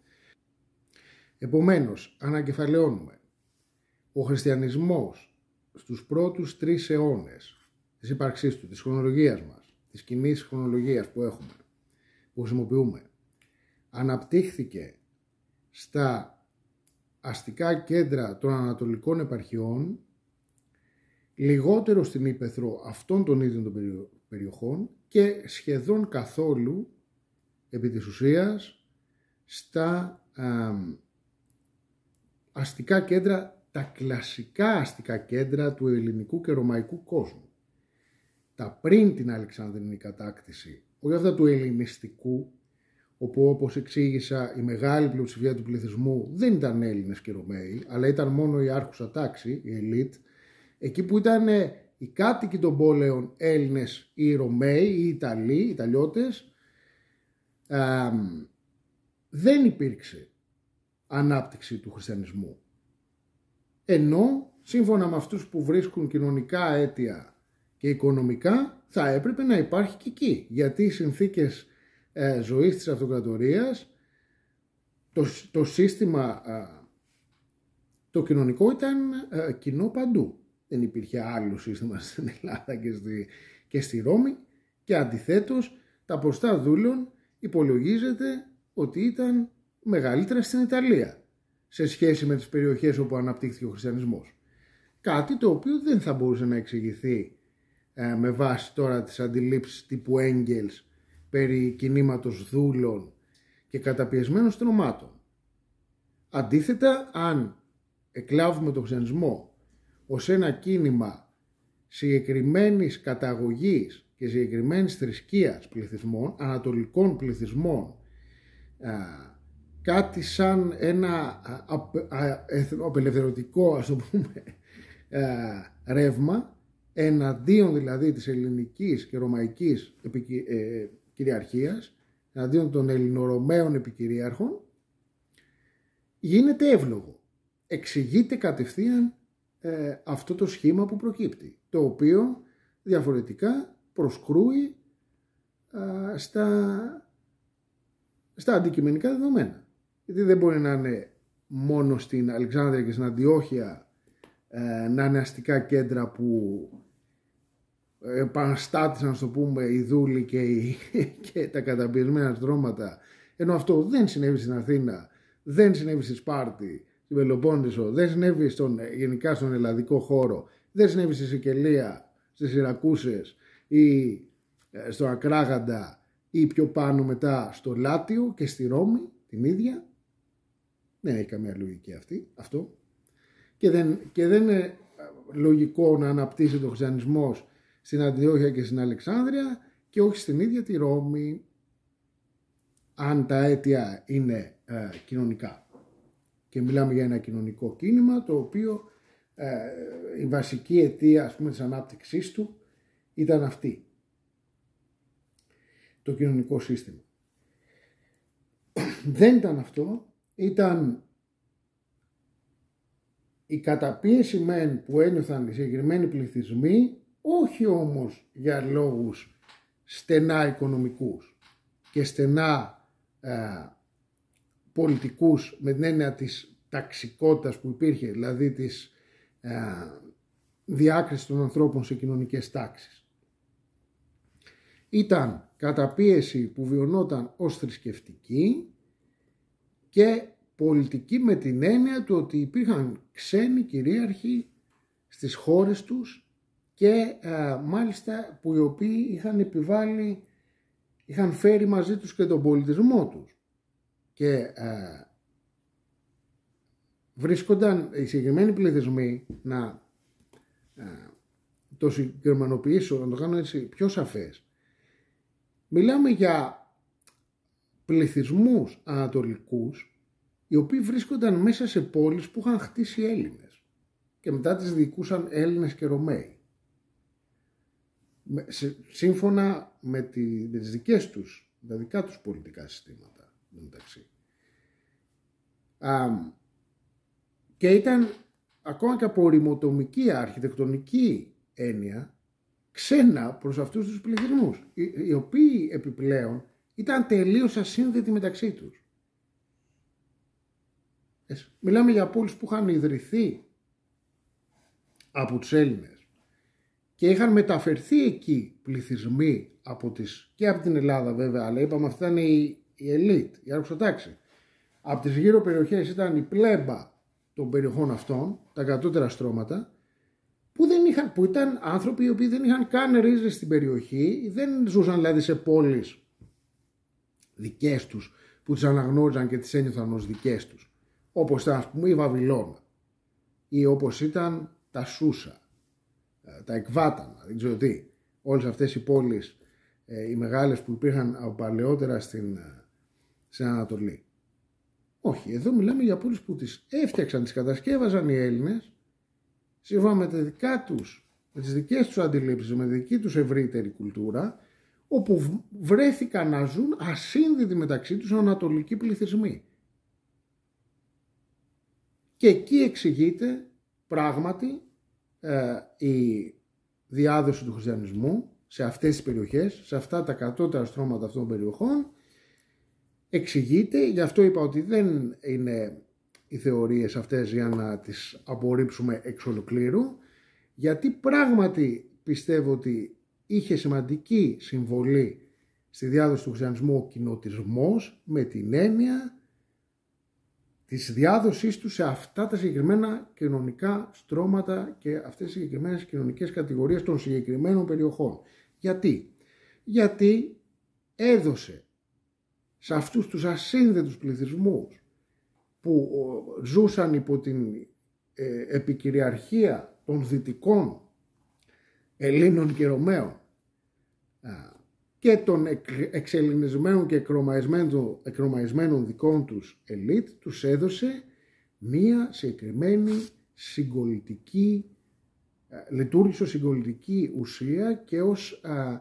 Επομένως, ανακεφαλαιώνουμε, ο χριστιανισμός στους πρώτους τρεις αιώνες της ύπαρξής του, της χρονολογίας μας, της κοινής χρονολογίας που έχουμε, που χρησιμοποιούμε, αναπτύχθηκε στα αστικά κέντρα των ανατολικών επαρχιών, λιγότερο στην ύπαιθρο αυτών των ίδιων των περιοχών και σχεδόν καθόλου επί της ουσίας στα α, αστικά κέντρα, τα κλασικά αστικά κέντρα του ελληνικού και ρωμαϊκού κόσμου. Τα πριν την Αλεξανδρινή κατάκτηση, όχι αυτά του ελληνιστικού, όπου όπως εξήγησα η μεγάλη πλειοψηφία του πληθυσμού δεν ήταν Έλληνες και Ρωμαίοι, αλλά ήταν μόνο η άρχουσα τάξη, η ελίτ, εκεί που ήταν οι κάτοικοι των πόλεων Έλληνες ή Ρωμαίοι ή Ιταλοί, Ιταλιώτες, α, δεν υπήρξε ανάπτυξη του χριστιανισμού. Ενώ σύμφωνα με αυτούς που βρίσκουν κοινωνικά αίτια και οικονομικά θα έπρεπε να υπάρχει και εκεί, γιατί οι συνθήκες ε, ζωής της αυτοκρατορίας το, το σύστημα το κοινωνικό ήταν κοινό παντού. Δεν υπήρχε άλλο σύστημα στην Ελλάδα και στη, και στη Ρώμη, και αντιθέτως τα ποστά δούλων υπολογίζεται ότι ήταν μεγαλύτερα στην Ιταλία σε σχέση με τις περιοχές όπου αναπτύχθηκε ο χριστιανισμός. Κάτι το οποίο δεν θα μπορούσε να εξηγηθεί ε, με βάση τώρα τις αντιλήψεις τύπου Έγγελς περί κινήματος δούλων και καταπιεσμένων στρωμάτων. Αντίθετα, αν εκλάβουμε τον χριστιανισμό ως ένα κίνημα συγκεκριμένης καταγωγής και συγκεκριμένης θρησκείας πληθυσμών, ανατολικών πληθυσμών, κάτι σαν ένα απελευθερωτικό, ας το πούμε, ρεύμα, εναντίον δηλαδή της ελληνικής και ρωμαϊκής κυριαρχίας, εναντίον των ελληνορωμαίων επικυρίαρχων, γίνεται εύλογο. Εξηγείται κατευθείαν ε, αυτό το σχήμα που προκύπτει, το οποίο διαφορετικά προσκρούει α, στα, στα αντικειμενικά δεδομένα. Γιατί δεν μπορεί να είναι μόνο στην Αλεξάνδρεια και στην Αντιόχεια ε, να είναι αστικά κέντρα που επαναστάτησαν, να το πούμε, οι δούλοι και, οι, και τα καταπιεσμένα στρώματα, ενώ αυτό δεν συνέβη στην Αθήνα, δεν συνέβη στη Σπάρτη, στην Πελοπόννησο, δεν συνέβη στον, γενικά στον ελλαδικό χώρο, δεν συνέβη στη Σικελία, στις Σιρακούσες ή στο Ακράγαντα ή πιο πάνω μετά στο Λάτιο και στη Ρώμη την ίδια. Δεν έχει καμία λογική αυτή, αυτό. Και δεν, και δεν είναι λογικό να αναπτύσσεται ο χριστιανισμός στην Αντιόχεια και στην Αλεξάνδρεια και όχι στην ίδια τη Ρώμη, αν τα αίτια είναι ε, κοινωνικά. Και μιλάμε για ένα κοινωνικό κίνημα το οποίο ε, η βασική αιτία, ας πούμε, της ανάπτυξής του ήταν αυτή. Το κοινωνικό σύστημα. Δεν ήταν αυτό, ήταν η καταπίεση μεν που ένιωθαν οι συγκεκριμένοι πληθυσμοί, όχι όμως για λόγους στενά οικονομικούς και στενά ε, πολιτικούς, με την έννοια της ταξικότητας που υπήρχε, δηλαδή της ε, διάκρισης των ανθρώπων σε κοινωνικές τάξεις. Ήταν καταπίεση που βιωνόταν ως θρησκευτική και πολιτική, με την έννοια του ότι υπήρχαν ξένοι κυρίαρχοι στις χώρες τους και ε, μάλιστα που οι οποίοι είχαν επιβάλει, είχαν φέρει μαζί τους και τον πολιτισμό τους και ε, βρίσκονταν οι συγκεκριμένοι πληθυσμοί, να ε, το συγκεκριμενοποιήσω, να το κάνω έτσι πιο σαφές. Μιλάμε για πληθυσμούς ανατολικούς οι οποίοι βρίσκονταν μέσα σε πόλεις που είχαν χτίσει Έλληνες και μετά τις διοικούσαν Έλληνες και Ρωμαίοι, σύμφωνα με, τη, με τις δικές τους, τα δικά τους πολιτικά συστήματα μεταξύ. Α, και ήταν ακόμα και από οριμοτομική αρχιτεκτονική έννοια ξένα προς αυτούς τους πληθυσμούς, οι, οι οποίοι επιπλέον ήταν τελείως ασύνδετοι μεταξύ τους. Μιλάμε για πόλεις που είχαν ιδρυθεί από τους Έλληνες και είχαν μεταφερθεί εκεί πληθυσμοί από τις, και από την Ελλάδα βέβαια, αλλά είπαμε αυτή ήταν η, η ελίτ, η άρχουσα. Από τις γύρω περιοχές ήταν η πλέμπα των περιοχών αυτών, τα κατώτερα στρώματα, που, δεν είχαν, που ήταν άνθρωποι οι οποίοι δεν είχαν καν ρίζες στην περιοχή, δεν ζούσαν δηλαδή σε πόλεις δικές τους που τις αναγνώριζαν και τις ένιωθαν ως δικές τους, όπως ήταν, ας πούμε, η Βαβυλώνα ή όπως ήταν τα Σούσα, τα Εκβάτανα, δεν ξέρω τι, όλες αυτές οι πόλεις, οι μεγάλες που υπήρχαν από παλαιότερα στην, στην Ανατολή. Όχι, εδώ μιλάμε για πόλεις που τις έφτιαξαν, τις κατασκεύαζαν οι Έλληνες σύμφωνα με τα δικά τους, με τις δικές τους αντιλήψεις, με τη δική τους ευρύτερη κουλτούρα, όπου βρέθηκαν να ζουν ασύνδετοι μεταξύ τους ανατολικοί πληθυσμοί. Και εκεί εξηγείται πράγματι ε, η διάδοση του χριστιανισμού σε αυτές τις περιοχές, σε αυτά τα κατώτερα στρώματα αυτών των περιοχών, εξηγείται, γι' αυτό είπα ότι δεν είναι οι θεωρίες αυτές για να τις απορρίψουμε εξ ολοκλήρου, γιατί πράγματι πιστεύω ότι είχε σημαντική συμβολή στη διάδοση του χριστιανισμού ο κοινοτισμός, με την έννοια της διάδοσής του σε αυτά τα συγκεκριμένα κοινωνικά στρώματα και αυτές τις συγκεκριμένες κοινωνικές κατηγορίες των συγκεκριμένων περιοχών. Γιατί? Γιατί έδωσε σε αυτούς τους ασύνδετους πληθυσμούς που ζούσαν υπό την ε, επικυριαρχία των δυτικών Ελλήνων και Ρωμαίων και των εξελληνισμένων και εκρωμαϊσμένων δικών τους ελίτ, τους έδωσε μία συγκεκριμένη συγκολητική, λειτουργήσε ως συγκολητική ουσία και ως α,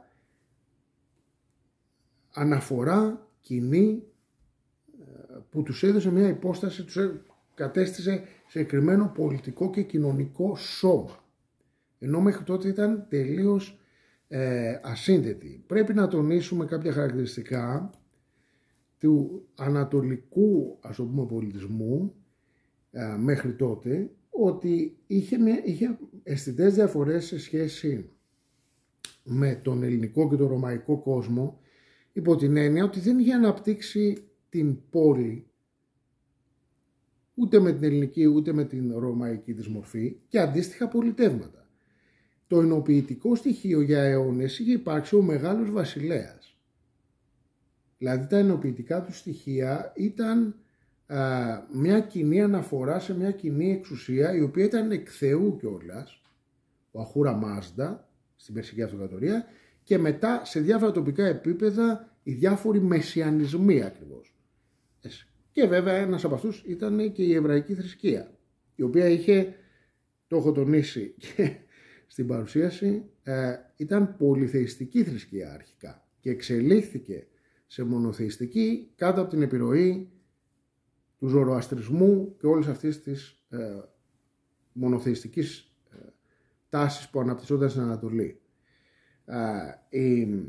αναφορά κοινή που τους έδωσε μια υπόσταση, τους κατέστησε συγκεκριμένο πολιτικό και κοινωνικό σώμα. Ενώ μέχρι τότε ήταν τελείως ε, ασύνδετοι. Πρέπει να τονίσουμε κάποια χαρακτηριστικά του ανατολικού, ας το πούμε, πολιτισμού ε, μέχρι τότε, ότι είχε, μια, είχε αισθητές διαφορές σε σχέση με τον ελληνικό και τον ρωμαϊκό κόσμο, υπό την έννοια ότι δεν είχε αναπτύξει την πόλη ούτε με την ελληνική ούτε με την ρωμαϊκή της μορφή και αντίστοιχα πολιτεύματα. Το ενοποιητικό στοιχείο για αιώνες είχε υπάρξει ο Μεγάλος Βασιλέας. Δηλαδή τα ενοποιητικά του στοιχεία ήταν α, μια κοινή αναφορά σε μια κοινή εξουσία, η οποία ήταν εκ Θεού κιόλας, ο Αχούρα Μάζδα στην Περσική Αυτοκρατορία, και μετά σε διάφορα τοπικά επίπεδα οι διάφοροι μεσιανισμοί ακριβώς. Και βέβαια ένας από αυτούς ήταν και η εβραϊκή θρησκεία, η οποία είχε, το έχω τονίσει και στην παρουσίαση, ε, ήταν πολυθεϊστική θρησκεία αρχικά και εξελίχθηκε σε μονοθεϊστική κάτω από την επιρροή του ζωροαστρισμού και όλης αυτής της ε, μονοθεϊστικής ε, τάσης που αναπτυσσόταν στην Ανατολή. Ε, οι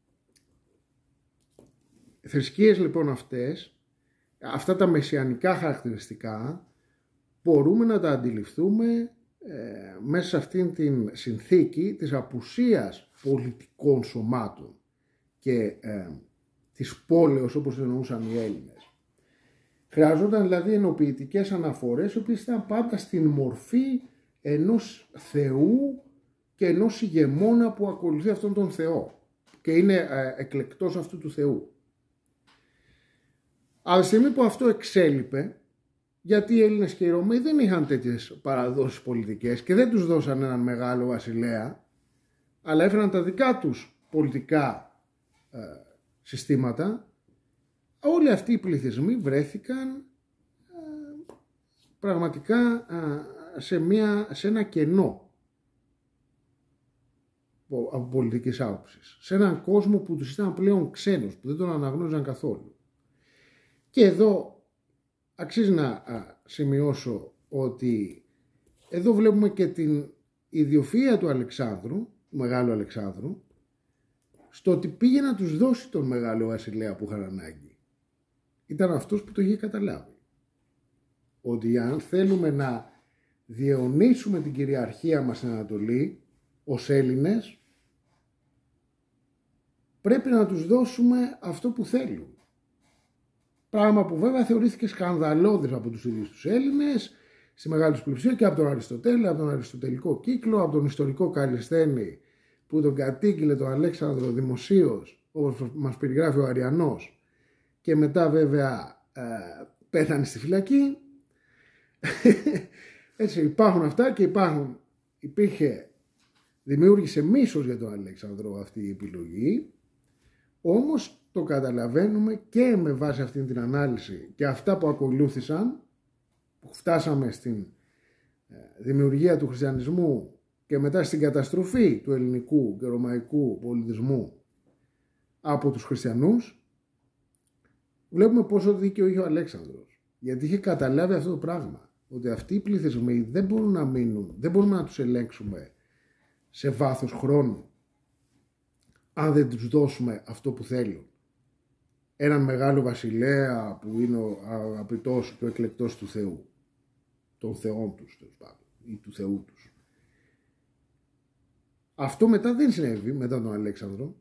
θρησκείες λοιπόν αυτές, αυτά τα μεσιανικά χαρακτηριστικά, μπορούμε να τα αντιληφθούμε ε, μέσα σε αυτήν την συνθήκη της απουσίας πολιτικών σωμάτων και ε, της πόλεως όπως εννοούσαν οι Έλληνες. Χρειαζόταν δηλαδή ενοποιητικές αναφορές, οι οποίες ήταν πάντα στην μορφή ενός Θεού και ενός ηγεμόνα που ακολουθεί αυτόν τον Θεό και είναι ε, εκλεκτός αυτού του Θεού. Από τη στιγμή που αυτό εξέλιπε, γιατί οι Έλληνες και οι Ρωμαίοι δεν είχαν τέτοιες παραδόσεις πολιτικές και δεν τους δώσαν έναν μεγάλο βασιλέα, αλλά έφεραν τα δικά τους πολιτικά ε, συστήματα, όλοι αυτοί οι πληθυσμοί βρέθηκαν ε, πραγματικά ε, σε, μια, σε ένα κενό από πολιτικής άποψης, σε έναν κόσμο που τους ήταν πλέον ξένος, που δεν τον αναγνώριζαν καθόλου. Και εδώ αξίζει να σημειώσω ότι εδώ βλέπουμε και την ιδιοφυΐα του Αλεξάνδρου, του Μεγάλου Αλεξάνδρου, στο ότι πήγε να τους δώσει τον Μεγάλο Βασιλέα που είχαν ανάγκη. Ήταν αυτός που το είχε καταλάβει. Ότι αν θέλουμε να διαιωνίσουμε την κυριαρχία μας στην Ανατολή ως Έλληνες, πρέπει να τους δώσουμε αυτό που θέλουν. Πράγμα που βέβαια θεωρήθηκε σκανδαλώδες από τους ίδιους τους Έλληνες, στη μεγάλη πλειοψηφία, και από τον Αριστοτέλη, από τον αριστοτελικό κύκλο, από τον ιστορικό Καλλισθένη που τον κατήγγειλε τον Αλέξανδρο δημοσίως, όπως μας περιγράφει ο Αριανός, και μετά βέβαια ε, πέθανε στη φυλακή. Έτσι υπάρχουν αυτά και υπάρχουν, υπήρχε, δημιούργησε μίσος για τον Αλέξανδρο αυτή η επιλογή, όμως το καταλαβαίνουμε και με βάση αυτήν την ανάλυση και αυτά που ακολούθησαν, που φτάσαμε στην δημιουργία του χριστιανισμού και μετά στην καταστροφή του ελληνικού και ρωμαϊκού πολιτισμού από τους χριστιανούς, βλέπουμε πόσο δίκαιο είχε ο Αλέξανδρος. Γιατί είχε καταλάβει αυτό το πράγμα, ότι αυτοί οι πληθυσμοί δεν μπορούν να μείνουν, δεν μπορούμε να τους ελέγξουμε σε βάθος χρόνου αν δεν τους δώσουμε αυτό που θέλουν. έναν μεγάλο βασιλέα που είναι ο αγαπητός και ο εκλεκτός του Θεού, των θεών τους τέλος πάντων, ή του Θεού τους. Αυτό μετά δεν συνέβη, μετά τον Αλέξανδρο.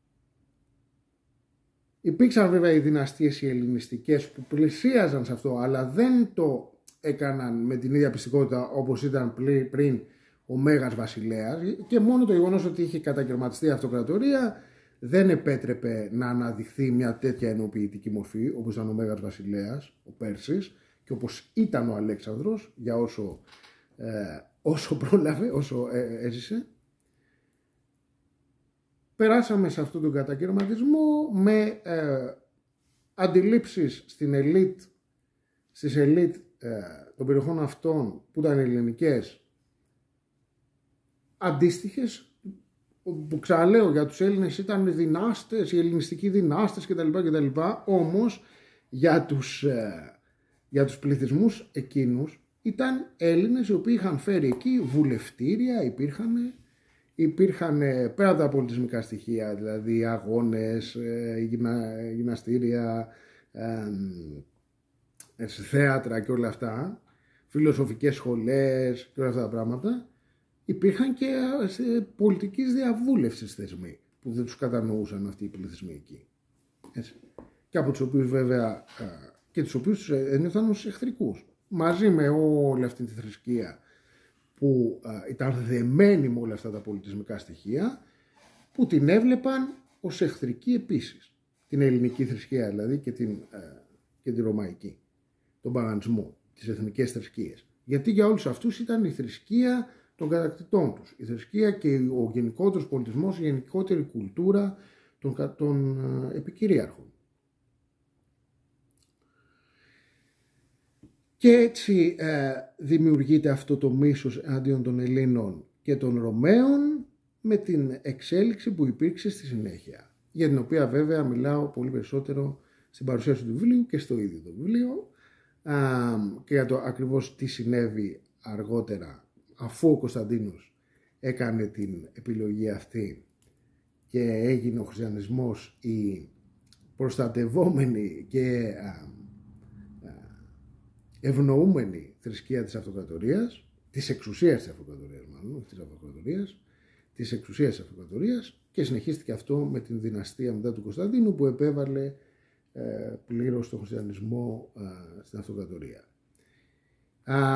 Υπήρξαν βέβαια οι δυναστείες οι ελληνιστικές που πλησίαζαν σε αυτό, αλλά δεν το έκαναν με την ίδια πιστικότητα όπως ήταν πριν ο Μέγας Βασιλέας, και μόνο το γεγονός ότι είχε κατακαιρματιστεί η αυτοκρατορία δεν επέτρεπε να αναδειχθεί μια τέτοια ενοποιητική μορφή όπως ήταν ο Μέγας Βασιλέας, ο Πέρσης, και όπως ήταν ο Αλέξανδρος για όσο, ε, όσο πρόλαβε, όσο ε, έζησε. Περάσαμε σε αυτόν τον κατακαιρματισμό με ε, αντιλήψεις στην ελίτ, στις ελίτ ε, των περιοχών αυτών που ήταν ελληνικές, αντίστοιχες, που ξαναλέω για τους Έλληνες ήταν οι δυνάστες, οι ελληνιστικοί δυνάστες κτλ. κτλ. Όμως για τους, ε, για τους πληθυσμούς εκείνους ήταν Έλληνες οι οποίοι είχαν φέρει εκεί βουλευτήρια, υπήρχαν, υπήρχαν πέρα από τα πολιτισμικά στοιχεία, δηλαδή αγώνες, ε, γυμνα, γυμναστήρια, ε, ε, θέατρα και όλα αυτά, φιλοσοφικές σχολές και όλα αυτά τα πράγματα. Υπήρχαν και σε πολιτικής διαβούλευσης θεσμοί που δεν τους κατανοούσαν αυτοί οι πληθυσμοί εκεί. Έτσι. Και από τους οποίους βέβαια και τους οποίους ένιωθαν ως εχθρικούς. Μαζί με όλη αυτή τη θρησκεία που ήταν δεμένη με όλα αυτά τα πολιτισμικά στοιχεία, που την έβλεπαν ως εχθρική επίσης. Την ελληνική θρησκεία δηλαδή και την, και την ρωμαϊκή. Τον παγανισμό, τις εθνικές θρησκείες. Γιατί για όλους αυτούς ήταν η θρησκεία των κατακτητών τους. Η θρησκεία και ο γενικότερος πολιτισμός, η γενικότερη κουλτούρα των, των επικυρίαρχων. Και έτσι ε, δημιουργείται αυτό το μίσος εναντίον των Ελλήνων και των Ρωμαίων με την εξέλιξη που υπήρξε στη συνέχεια. Για την οποία βέβαια μιλάω πολύ περισσότερο στην παρουσίαση του βιβλίου και στο ίδιο το βιβλίο α, και για το ακριβώς τι συνέβη αργότερα, αφού ο Κωνσταντίνος έκανε την επιλογή αυτή και έγινε ο χριστιανισμός η προστατευόμενη και ευνοούμενη θρησκεία της αυτοκρατορίας, της εξουσίας της αυτοκρατορίας μάλλον, όχι της αυτοκρατορίας, της εξουσίας της αυτοκρατορίας, και συνεχίστηκε αυτό με την δυναστεία μετά του Κωνσταντίνου που επέβαλε ε, πλήρως τον χριστιανισμό ε, στην αυτοκρατορία. Α,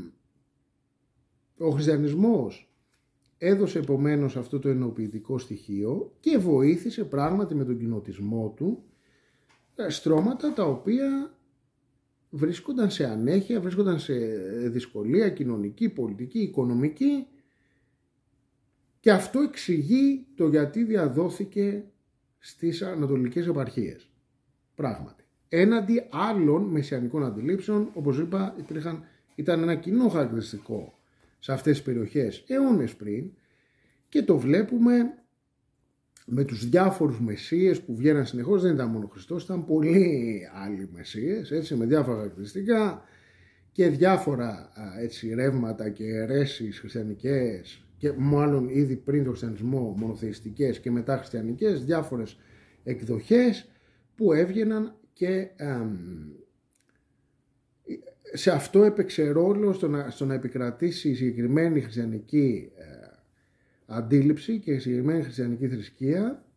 Ο χριστιανισμός έδωσε επομένως αυτό το ενοποιητικό στοιχείο και βοήθησε πράγματι με τον κοινοτισμό του στρώματα τα οποία βρίσκονταν σε ανέχεια, βρίσκονταν σε δυσκολία κοινωνική, πολιτική, οικονομική, και αυτό εξηγεί το γιατί διαδόθηκε στις ανατολικές επαρχίες. Πράγματι. Έναντι άλλων μεσιανικών αντιλήψεων, όπως είπα, υπήρχαν, ήταν ένα κοινό χαρακτηριστικό σε αυτές τις περιοχές αιώνες πριν, και το βλέπουμε με τους διάφορους μεσσίες που βγαίναν συνεχώς. Δεν ήταν μόνο ο Χριστός, ήταν πολλοί άλλοι μεσσίες, έτσι, με διάφορα χαρακτηριστικά και διάφορα έτσι, ρεύματα και αιρέσεις χριστιανικές, και μάλλον ήδη πριν τον χριστιανισμό μονοθεϊστικές και μετά χριστιανικές, διάφορες εκδοχές που έβγαιναν και εμ, σε αυτό έπαιξε ρόλο στο να, στο να επικρατήσει η συγκεκριμένη χριστιανική ε, αντίληψη και η συγκεκριμένη χριστιανική θρησκεία,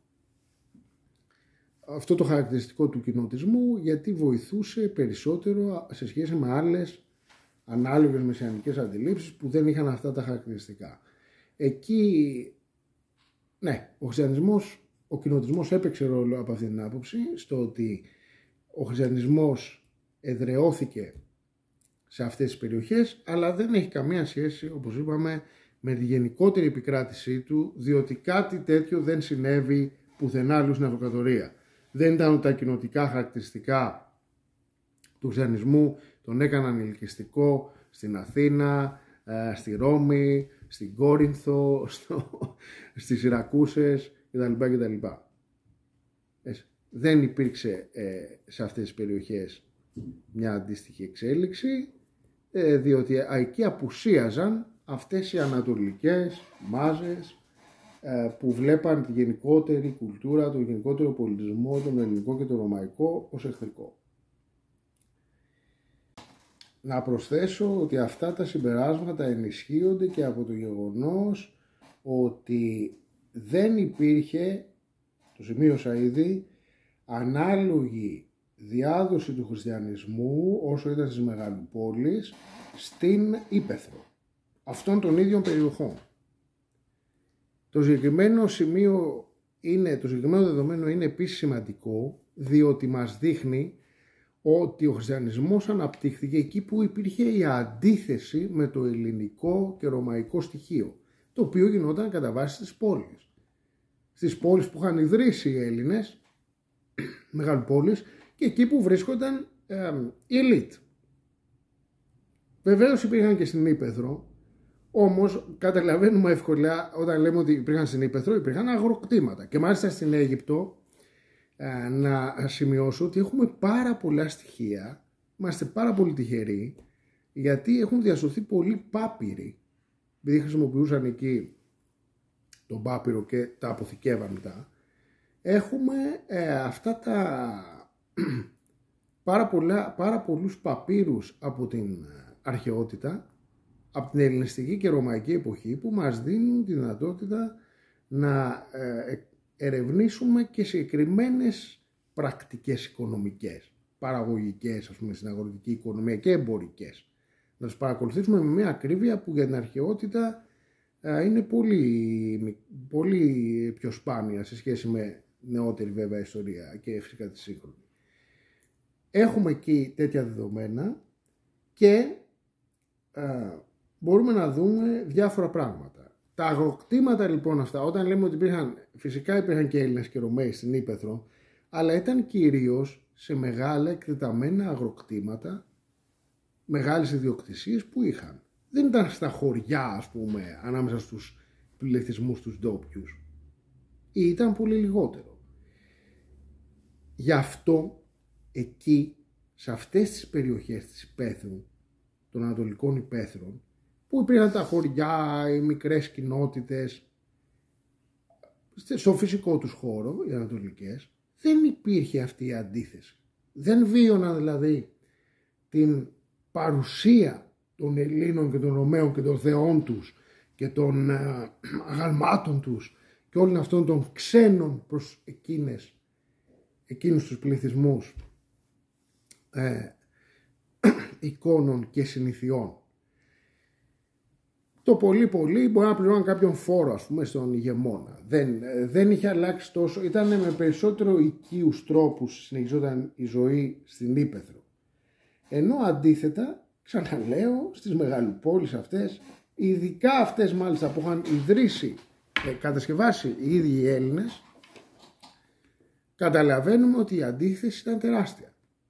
αυτό το χαρακτηριστικό του κοινοτισμού, γιατί βοηθούσε περισσότερο σε σχέση με άλλες ανάλογες μεσιανικές αντιλήψεις που δεν είχαν αυτά τα χαρακτηριστικά. Εκεί, ναι, ο χριστιανισμός, ο κοινοτισμός έπαιξε ρόλο από αυτή την άποψη, στο ότι ο χριστιανισμός εδραιώθηκε σε αυτές τις περιοχές, αλλά δεν έχει καμία σχέση, όπως είπαμε, με τη γενικότερη επικράτησή του, διότι κάτι τέτοιο δεν συνέβη πουθενά αλλού στην αυτοκρατορία. Δεν ήταν τα κοινοτικά χαρακτηριστικά του χριστιανισμού, τον έκαναν ελκυστικό στην Αθήνα, στη Ρώμη, στην Κόρινθο, στο, στις Σιρακούσες κτλ. κτλ. Δεν υπήρξε ε, σε αυτές τις περιοχές μια αντίστοιχη εξέλιξη, ε, διότι εκεί απουσίαζαν αυτές οι ανατολικές μάζες που βλέπαν τη γενικότερη κουλτούρα, τον γενικότερο πολιτισμό, τον ελληνικό και τον ρωμαϊκό ως εχθρικό. Να προσθέσω ότι αυτά τα συμπεράσματα ενισχύονται και από το γεγονός ότι δεν υπήρχε, το σημείωσα ήδη, ανάλογη διάδοση του χριστιανισμού όσο ήταν στις μεγαλοπόλεις στην Ύπαιθρο αυτών των ίδιων περιοχών. Το συγκεκριμένο σημείο είναι, το συγκεκριμένο δεδομένο είναι επίσης σημαντικό, διότι μας δείχνει ότι ο χριστιανισμός αναπτύχθηκε εκεί που υπήρχε η αντίθεση με το ελληνικό και ρωμαϊκό στοιχείο, το οποίο γινόταν κατά βάση στις πόλεις. Στις πόλεις που είχαν ιδρύσει οι Έλληνες, μεγαλοπόλεις, και εκεί που βρίσκονταν ε, η ελίτ. Βεβαίως υπήρχαν και στην Ύπαιθρο, όμως καταλαβαίνουμε εύκολα όταν λέμε ότι υπήρχαν στην Ύπαιθρο, υπήρχαν αγροκτήματα. Και μάλιστα στην Αίγυπτο, ε, να σημειώσω ότι έχουμε πάρα πολλά στοιχεία, είμαστε πάρα πολύ τυχεροί, γιατί έχουν διασωθεί πολλοί πάπυροι, επειδή χρησιμοποιούσαν εκεί τον πάπυρο και τα αποθηκεύαν μετά. Έχουμε ε, αυτά τα πάρα, πολλά, πάρα πολλούς παπύρους από την αρχαιότητα, από την ελληνιστική και ρωμαϊκή εποχή, που μας δίνουν τη δυνατότητα να ε, ερευνήσουμε και συγκεκριμένες πρακτικές οικονομικές, παραγωγικές, ας πούμε, στην αγροτική οικονομία και εμπορικές. Να τις παρακολουθήσουμε με μια ακρίβεια που για την αρχαιότητα ε, είναι πολύ, πολύ πιο σπάνια σε σχέση με νεότερη βέβαια ιστορία και φυσικά τη σύγχρονη. Έχουμε εκεί τέτοια δεδομένα και ε, μπορούμε να δούμε διάφορα πράγματα. Τα αγροκτήματα λοιπόν αυτά, όταν λέμε ότι υπήρχαν, φυσικά υπήρχαν και Έλληνες και Ρωμαίοι στην Ύπαιθρο, αλλά ήταν κυρίως σε μεγάλα εκτεταμένα αγροκτήματα, μεγάλες ιδιοκτησίες που είχαν. Δεν ήταν στα χωριά, ας πούμε, ανάμεσα στους πληθυσμούς τους ντόπιους. Ήταν πολύ λιγότερο. Γι' αυτό εκεί, σε αυτές τις περιοχές της Υπέθρου, των Ανατολικών Υπαίθρων, που υπήρχαν τα χωριά, οι μικρές κοινότητες, στο φυσικό τους χώρο, οι ανατολικές, δεν υπήρχε αυτή η αντίθεση. Δεν βίωναν δηλαδή την παρουσία των Ελλήνων και των Ρωμαίων και των θεών τους και των ε, αγαλμάτων τους και όλων αυτών των ξένων προς εκείνες, εκείνους τους πληθυσμούς ε, εικόνων και συνηθιών. Το πολύ πολύ μπορεί να πληρώνει κάποιον φόρο, ας πούμε, στον ηγεμόνα. Δεν, δεν είχε αλλάξει τόσο, ήταν με περισσότερο οικείους τρόπους συνεχιζόταν η ζωή στην Ύπαιθρο. Ενώ αντίθετα, ξαναλέω, στις μεγαλοπόλεις αυτές, ειδικά αυτές μάλιστα που είχαν ιδρύσει, ε, κατασκευάσει οι ίδιοι οι Έλληνες, καταλαβαίνουμε ότι η αντίθεση ήταν τεράστια.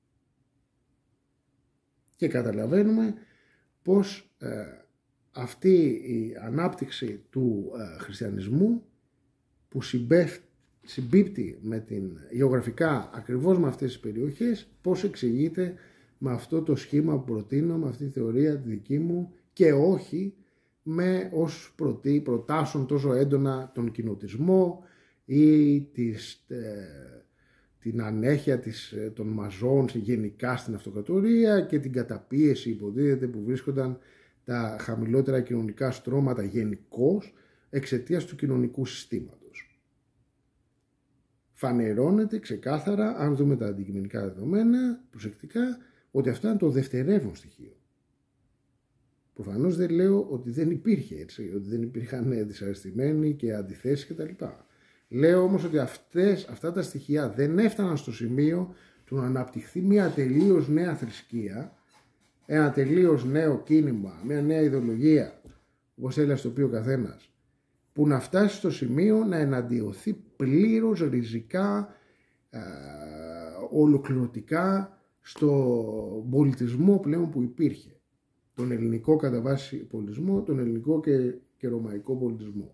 Και καταλαβαίνουμε πως ε, αυτή η ανάπτυξη του ε, χριστιανισμού που συμπέφ, συμπίπτει με την γεωγραφικά ακριβώς με αυτές τις περιοχές, πώς εξηγείται με αυτό το σχήμα που προτείνω, με αυτή τη θεωρία τη δική μου, και όχι με όσους προτί, προτάσουν τόσο έντονα τον κοινοτισμό ή τις, ε, την ανέχεια της, των μαζών γενικά στην αυτοκρατορία και την καταπίεση υποτίθεται που βρίσκονταν τα χαμηλότερα κοινωνικά στρώματα γενικώς εξαιτίας του κοινωνικού συστήματος. Φανερώνεται ξεκάθαρα, αν δούμε τα αντικειμενικά δεδομένα προσεκτικά, ότι αυτό είναι το δευτερεύον στοιχείο. Προφανώς δεν λέω ότι δεν υπήρχε έτσι, ότι δεν υπήρχαν δυσαρεστημένοι και αντιθέσεις κτλ. Λέω όμως ότι αυτές, αυτά τα στοιχεία δεν έφταναν στο σημείο του να αναπτυχθεί μια τελείως νέα θρησκεία, ένα τελείως νέο κίνημα, μια νέα ιδεολογία, όπως έλεγε στο οποίο ο καθένας, που να φτάσει στο σημείο να εναντιωθεί πλήρως ριζικά, ε, ολοκληρωτικά στο πολιτισμό πλέον που υπήρχε. Τον ελληνικό κατά βάση πολιτισμό, τον ελληνικό και, και ρωμαϊκό πολιτισμό.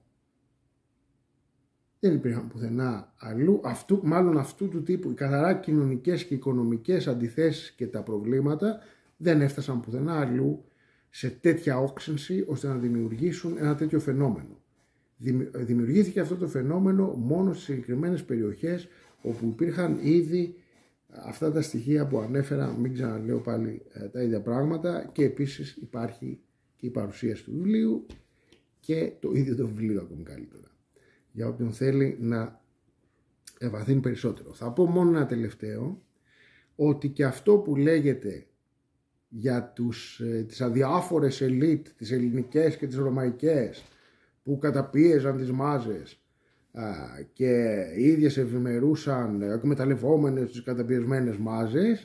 Δεν υπήρχαν πουθενά αλλού, αυτού, μάλλον αυτού του τύπου, οι καθαρά κοινωνικές και οικονομικές αντιθέσεις και τα προβλήματα δεν έφτασαν πουθενά αλλού σε τέτοια όξυνση ώστε να δημιουργήσουν ένα τέτοιο φαινόμενο. δημιουργήθηκε αυτό το φαινόμενο μόνο στις συγκεκριμένες περιοχές όπου υπήρχαν ήδη αυτά τα στοιχεία που ανέφερα, μην ξαναλέω πάλι τα ίδια πράγματα, και επίσης υπάρχει και η παρουσίαση του βιβλίου και το ίδιο το βιβλίο ακόμη καλύτερα, για όποιον θέλει να ευαθύνει περισσότερο. Θα πω μόνο ένα τελευταίο, ότι και αυτό που λέγεται για τους, τις αδιάφορες ελίτ, τις ελληνικές και τις ρωμαϊκές, που καταπίεζαν τις μάζες α, και οι ίδιες ευημερούσαν εκμεταλλευόμενες τις καταπιεσμένες μάζες,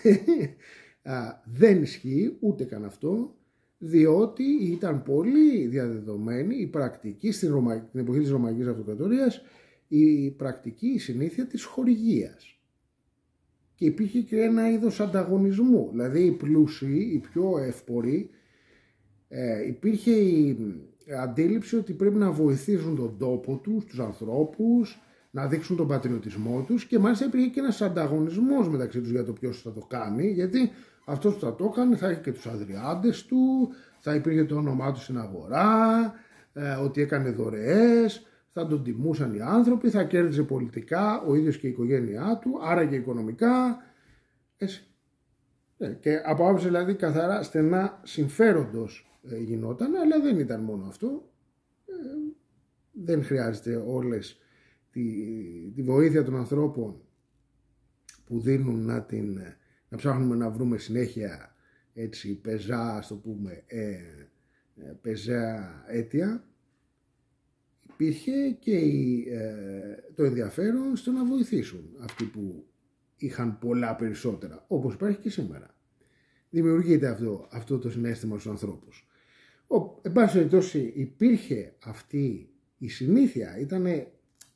α, δεν ισχύει ούτε καν αυτό, διότι ήταν πολύ διαδεδομένη η πρακτική στην, Ρωμα... την εποχή της Ρωμαϊκής Αυτοκρατορίας, η πρακτική, η συνήθεια της χορηγίας. Και υπήρχε και ένα είδος ανταγωνισμού, δηλαδή οι πλούσιοι, οι πιο εύποροι, ε, υπήρχε η αντίληψη ότι πρέπει να βοηθήσουν τον τόπο τους, τους ανθρώπους, να δείξουν τον πατριωτισμό τους, και μάλιστα υπήρχε και ένας ανταγωνισμός μεταξύ τους για το ποιος θα το κάνει, γιατί αυτός που θα το έκανε θα είχε και τους αδριάντες του, θα υπήρχε το όνομά του στην αγορά, ε, ότι έκανε δωρεές, θα τον τιμούσαν οι άνθρωποι, θα κέρδιζε πολιτικά ο ίδιος και η οικογένειά του, άρα και οικονομικά. Έτσι. Ε, και από άποψη δηλαδή καθαρά στενά συμφέροντος ε, γινόταν, αλλά δεν ήταν μόνο αυτό. Ε, δεν χρειάζεται όλες τη, τη βοήθεια των ανθρώπων που δίνουν να, την, να ψάχνουμε να βρούμε συνέχεια έτσι πεζά, ας το πούμε, ε, ε, πεζά αίτια. Υπήρχε και η, ε, το ενδιαφέρον στο να βοηθήσουν αυτοί που είχαν πολλά περισσότερα, όπως υπάρχει και σήμερα. Δημιουργείται αυτό, αυτό το συναίσθημα στους ανθρώπους. Ο, εν πάση περιπτώσει, υπήρχε αυτή η συνήθεια, ήταν ε,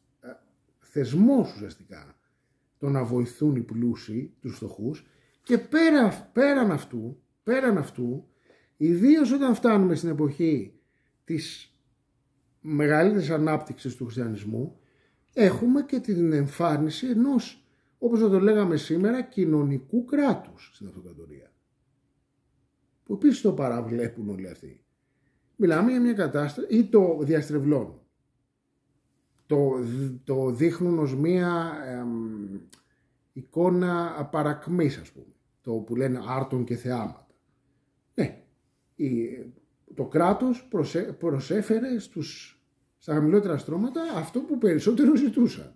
θεσμός ουσιαστικά το να βοηθούν οι πλούσιοι τους φτωχούς, και πέρα, πέραν αυτού, πέραν αυτού, ιδίως όταν φτάνουμε στην εποχή της μεγαλύτερης ανάπτυξης του χριστιανισμού, έχουμε και την εμφάνιση ενός, όπως θα το λέγαμε σήμερα, κοινωνικού κράτους στην Αυτοκρατορία, που επίσης το παραβλέπουν όλοι αυτοί. Μιλάμε για μια κατάσταση, ή το διαστρεβλώνουν, το, το δείχνουν ως μια εμ, εικόνα παρακμής, ας πούμε, το που λένε άρτων και θεάματα. Ναι, η, το κράτος προσέ, προσέφερε στους, στα χαμηλότερα στρώματα αυτό που περισσότερο ζητούσαν.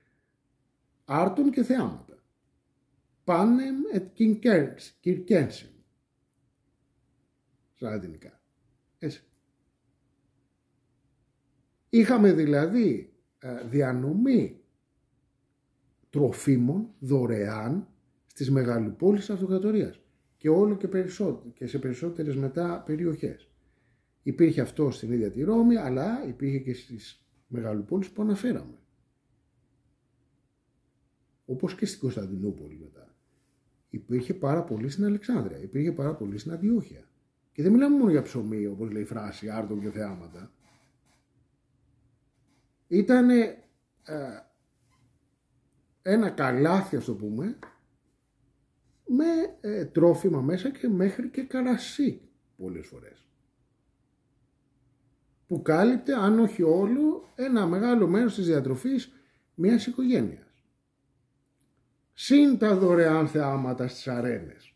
Άρτων και θεάματα. Πάνεμ et κυρκένσεν. Στα λατινικά. Έτσι. Είχαμε δηλαδή διανομή τροφίμων δωρεάν στις μεγαλοπόλεις της Αυτοκρατορίας, και όλο και, περισσότερο, και σε περισσότερες μετά περιοχές. Υπήρχε αυτό στην ίδια τη Ρώμη, αλλά υπήρχε και στις μεγαλοπόλεις που αναφέραμε. Όπως και στην Κωνσταντινούπολη μετά. Υπήρχε πάρα πολύ στην Αλεξάνδρεια, υπήρχε πάρα πολύ στην Αντιόχεια. Και δεν μιλάμε μόνο για ψωμί, όπως λέει η φράση, άρτων και θεάματα. Ήτανε ε, ένα καλάθι, ας το πούμε, με ε, τρόφιμα μέσα, και μέχρι και καρασί πολλές φορές, που κάλυπτε, αν όχι όλο, ένα μεγάλο μέρος της διατροφής μιας οικογένειας. Συν τα δωρεάν θεάματα στις αρένες.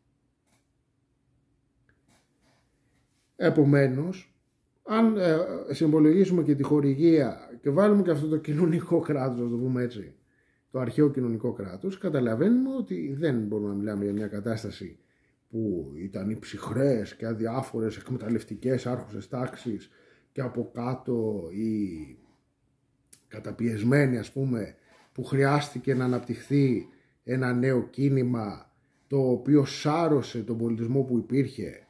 Επομένως, αν ε, συμπολογίσουμε και τη χορηγία και βάλουμε και αυτό το κοινωνικό κράτος, να το πούμε έτσι, το αρχαίο κοινωνικό κράτος, καταλαβαίνουμε ότι δεν μπορούμε να μιλάμε για μια κατάσταση που ήταν οι ψυχρές και αδιάφορες εκμεταλλευτικές άρχουσες τάξεις, και από κάτω οι καταπιεσμένοι, ας πούμε, που χρειάστηκε να αναπτυχθεί ένα νέο κίνημα το οποίο σάρωσε τον πολιτισμό που υπήρχε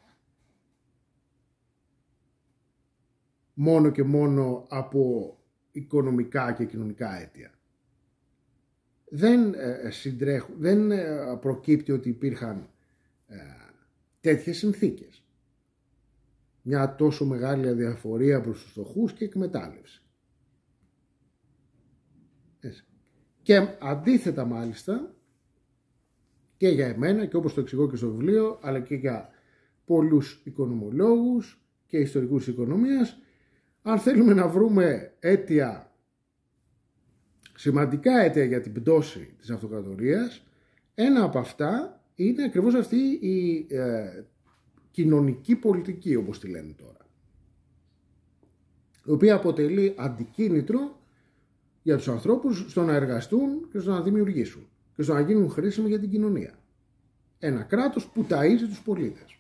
μόνο και μόνο από οικονομικά και κοινωνικά αίτια. Δεν, ε, συντρέχουν, δεν ε, προκύπτει ότι υπήρχαν ε, τέτοιες συνθήκες. Μια τόσο μεγάλη αδιαφορία προς τους φτωχούς και εκμετάλλευση. Έτσι. Και αντίθετα μάλιστα, και για εμένα, και όπως το εξηγώ και στο βιβλίο, αλλά και για πολλούς οικονομολόγους και ιστορικούς της οικονομίας, Αν θέλουμε να βρούμε αίτια, σημαντικά αίτια για την πτώση της αυτοκρατορίας, ένα από αυτά είναι ακριβώς αυτή η ε, κοινωνική πολιτική, όπως τη λένε τώρα, η οποία αποτελεί αντικίνητρο για τους ανθρώπους στο να εργαστούν και στο να δημιουργήσουν και στο να γίνουν χρήσιμοι για την κοινωνία. Ένα κράτος που ταΐζει τους πολίτες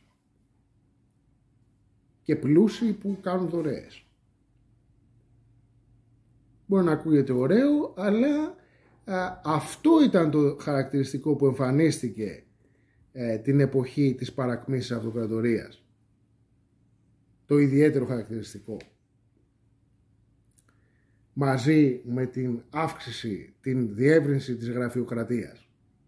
και πλούσιοι που κάνουν δωρεές. Μπορεί να ακούγεται ωραίο, αλλά α, αυτό ήταν το χαρακτηριστικό που εμφανίστηκε ε, την εποχή της παρακμής της αυτοκρατορίας. Το ιδιαίτερο χαρακτηριστικό. Μαζί με την αύξηση, την διεύρυνση της γραφειοκρατίας.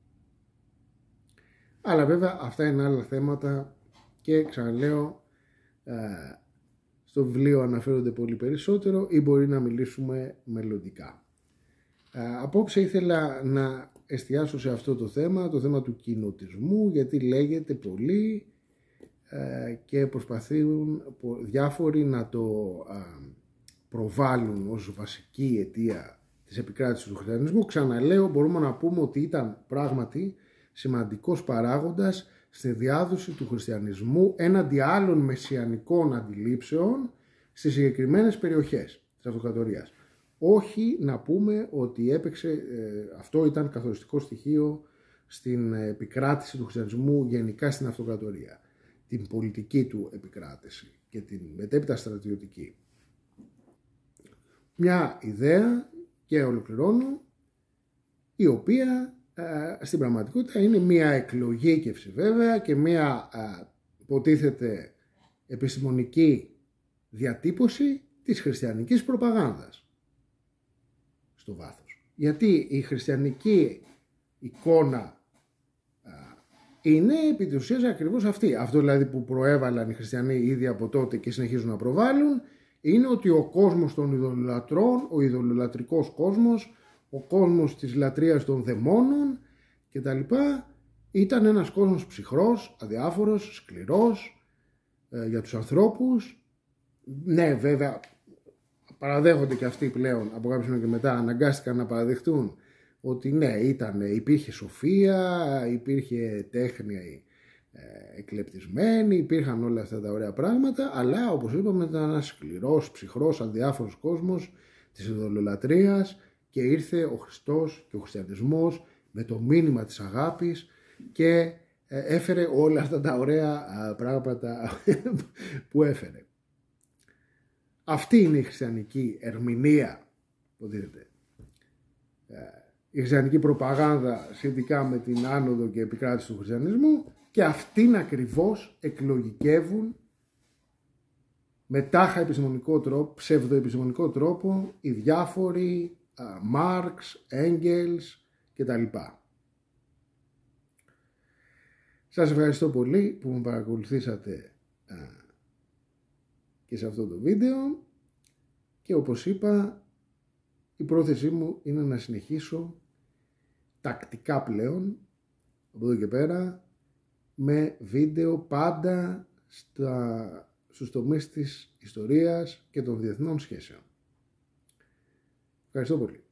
Αλλά βέβαια αυτά είναι άλλα θέματα και ξαναλέω ε, στο βιβλίο αναφέρονται πολύ περισσότερο ή μπορεί να μιλήσουμε μελλοντικά. Ε, απόψε ήθελα να εστιάσω σε αυτό το θέμα, το θέμα του κοινοτισμού, γιατί λέγεται πολύ ε, και προσπαθούν διάφοροι να το ε, προβάλλουν ως βασική αιτία της επικράτησης του χριστιανισμού. Ξαναλέω, μπορούμε να πούμε ότι ήταν πράγματι σημαντικός παράγοντας στη διάδοση του χριστιανισμού έναντι άλλων μεσιανικών αντιλήψεων στις συγκεκριμένες περιοχές της αυτοκρατορίας. Όχι να πούμε ότι έπαιξε, ε, αυτό ήταν καθοριστικό στοιχείο στην επικράτηση του χριστιανισμού γενικά στην αυτοκρατορία. Την πολιτική του επικράτηση και την μετέπειτα στρατιωτική. Μια ιδέα, και ολοκληρώνω, η οποία ε, στην πραγματικότητα είναι μια εκλογήκευση βέβαια και μια ε, υποτίθεται επιστημονική διατύπωση της χριστιανικής προπαγάνδας στο βάθος. Γιατί η χριστιανική εικόνα ε, είναι επί της ουσίας ακριβώς αυτή. Αυτό δηλαδή που προέβαλαν οι χριστιανοί ήδη από τότε και συνεχίζουν να προβάλλουν, είναι ότι ο κόσμος των ειδωλολατρών, ο ειδωλολατρικός κόσμος, ο κόσμος της λατρείας των δαιμόνων κτλ. Ήταν ένας κόσμος ψυχρός, αδιάφορος, σκληρός ε, για τους ανθρώπους. Ναι, βέβαια, παραδέχονται και αυτοί πλέον, από κάποιο σημείο και μετά, αναγκάστηκαν να παραδεχτούν ότι ναι, ήταν, υπήρχε σοφία, υπήρχε τέχνη εκλεπτισμένοι, υπήρχαν όλα αυτά τα ωραία πράγματα, αλλά όπως είπαμε ήταν ένας σκληρός, ψυχρός, αδιάφορος κόσμος της ειδωλολατρείας και ήρθε ο Χριστός και ο χριστιανισμός με το μήνυμα της αγάπης και έφερε όλα αυτά τα ωραία πράγματα που έφερε. Αυτή είναι η χριστιανική ερμηνεία, υποτίθεται, η χριστιανική προπαγάνδα σχετικά με την άνοδο και επικράτηση του χριστιανισμού. Και αυτήν ακριβώς εκλογικεύουν με τάχα επιστημονικό τρόπο, ψευδοεπιστημονικό τρόπο, οι διάφοροι Μάρξ, Έγγελς κτλ. Σας ευχαριστώ πολύ που με παρακολουθήσατε α, και σε αυτό το βίντεο και όπως είπα η πρόθεσή μου είναι να συνεχίσω τακτικά πλέον από εδώ και πέρα με βίντεο πάντα στα, στους τομείς της ιστορίας και των διεθνών σχέσεων. Ευχαριστώ πολύ.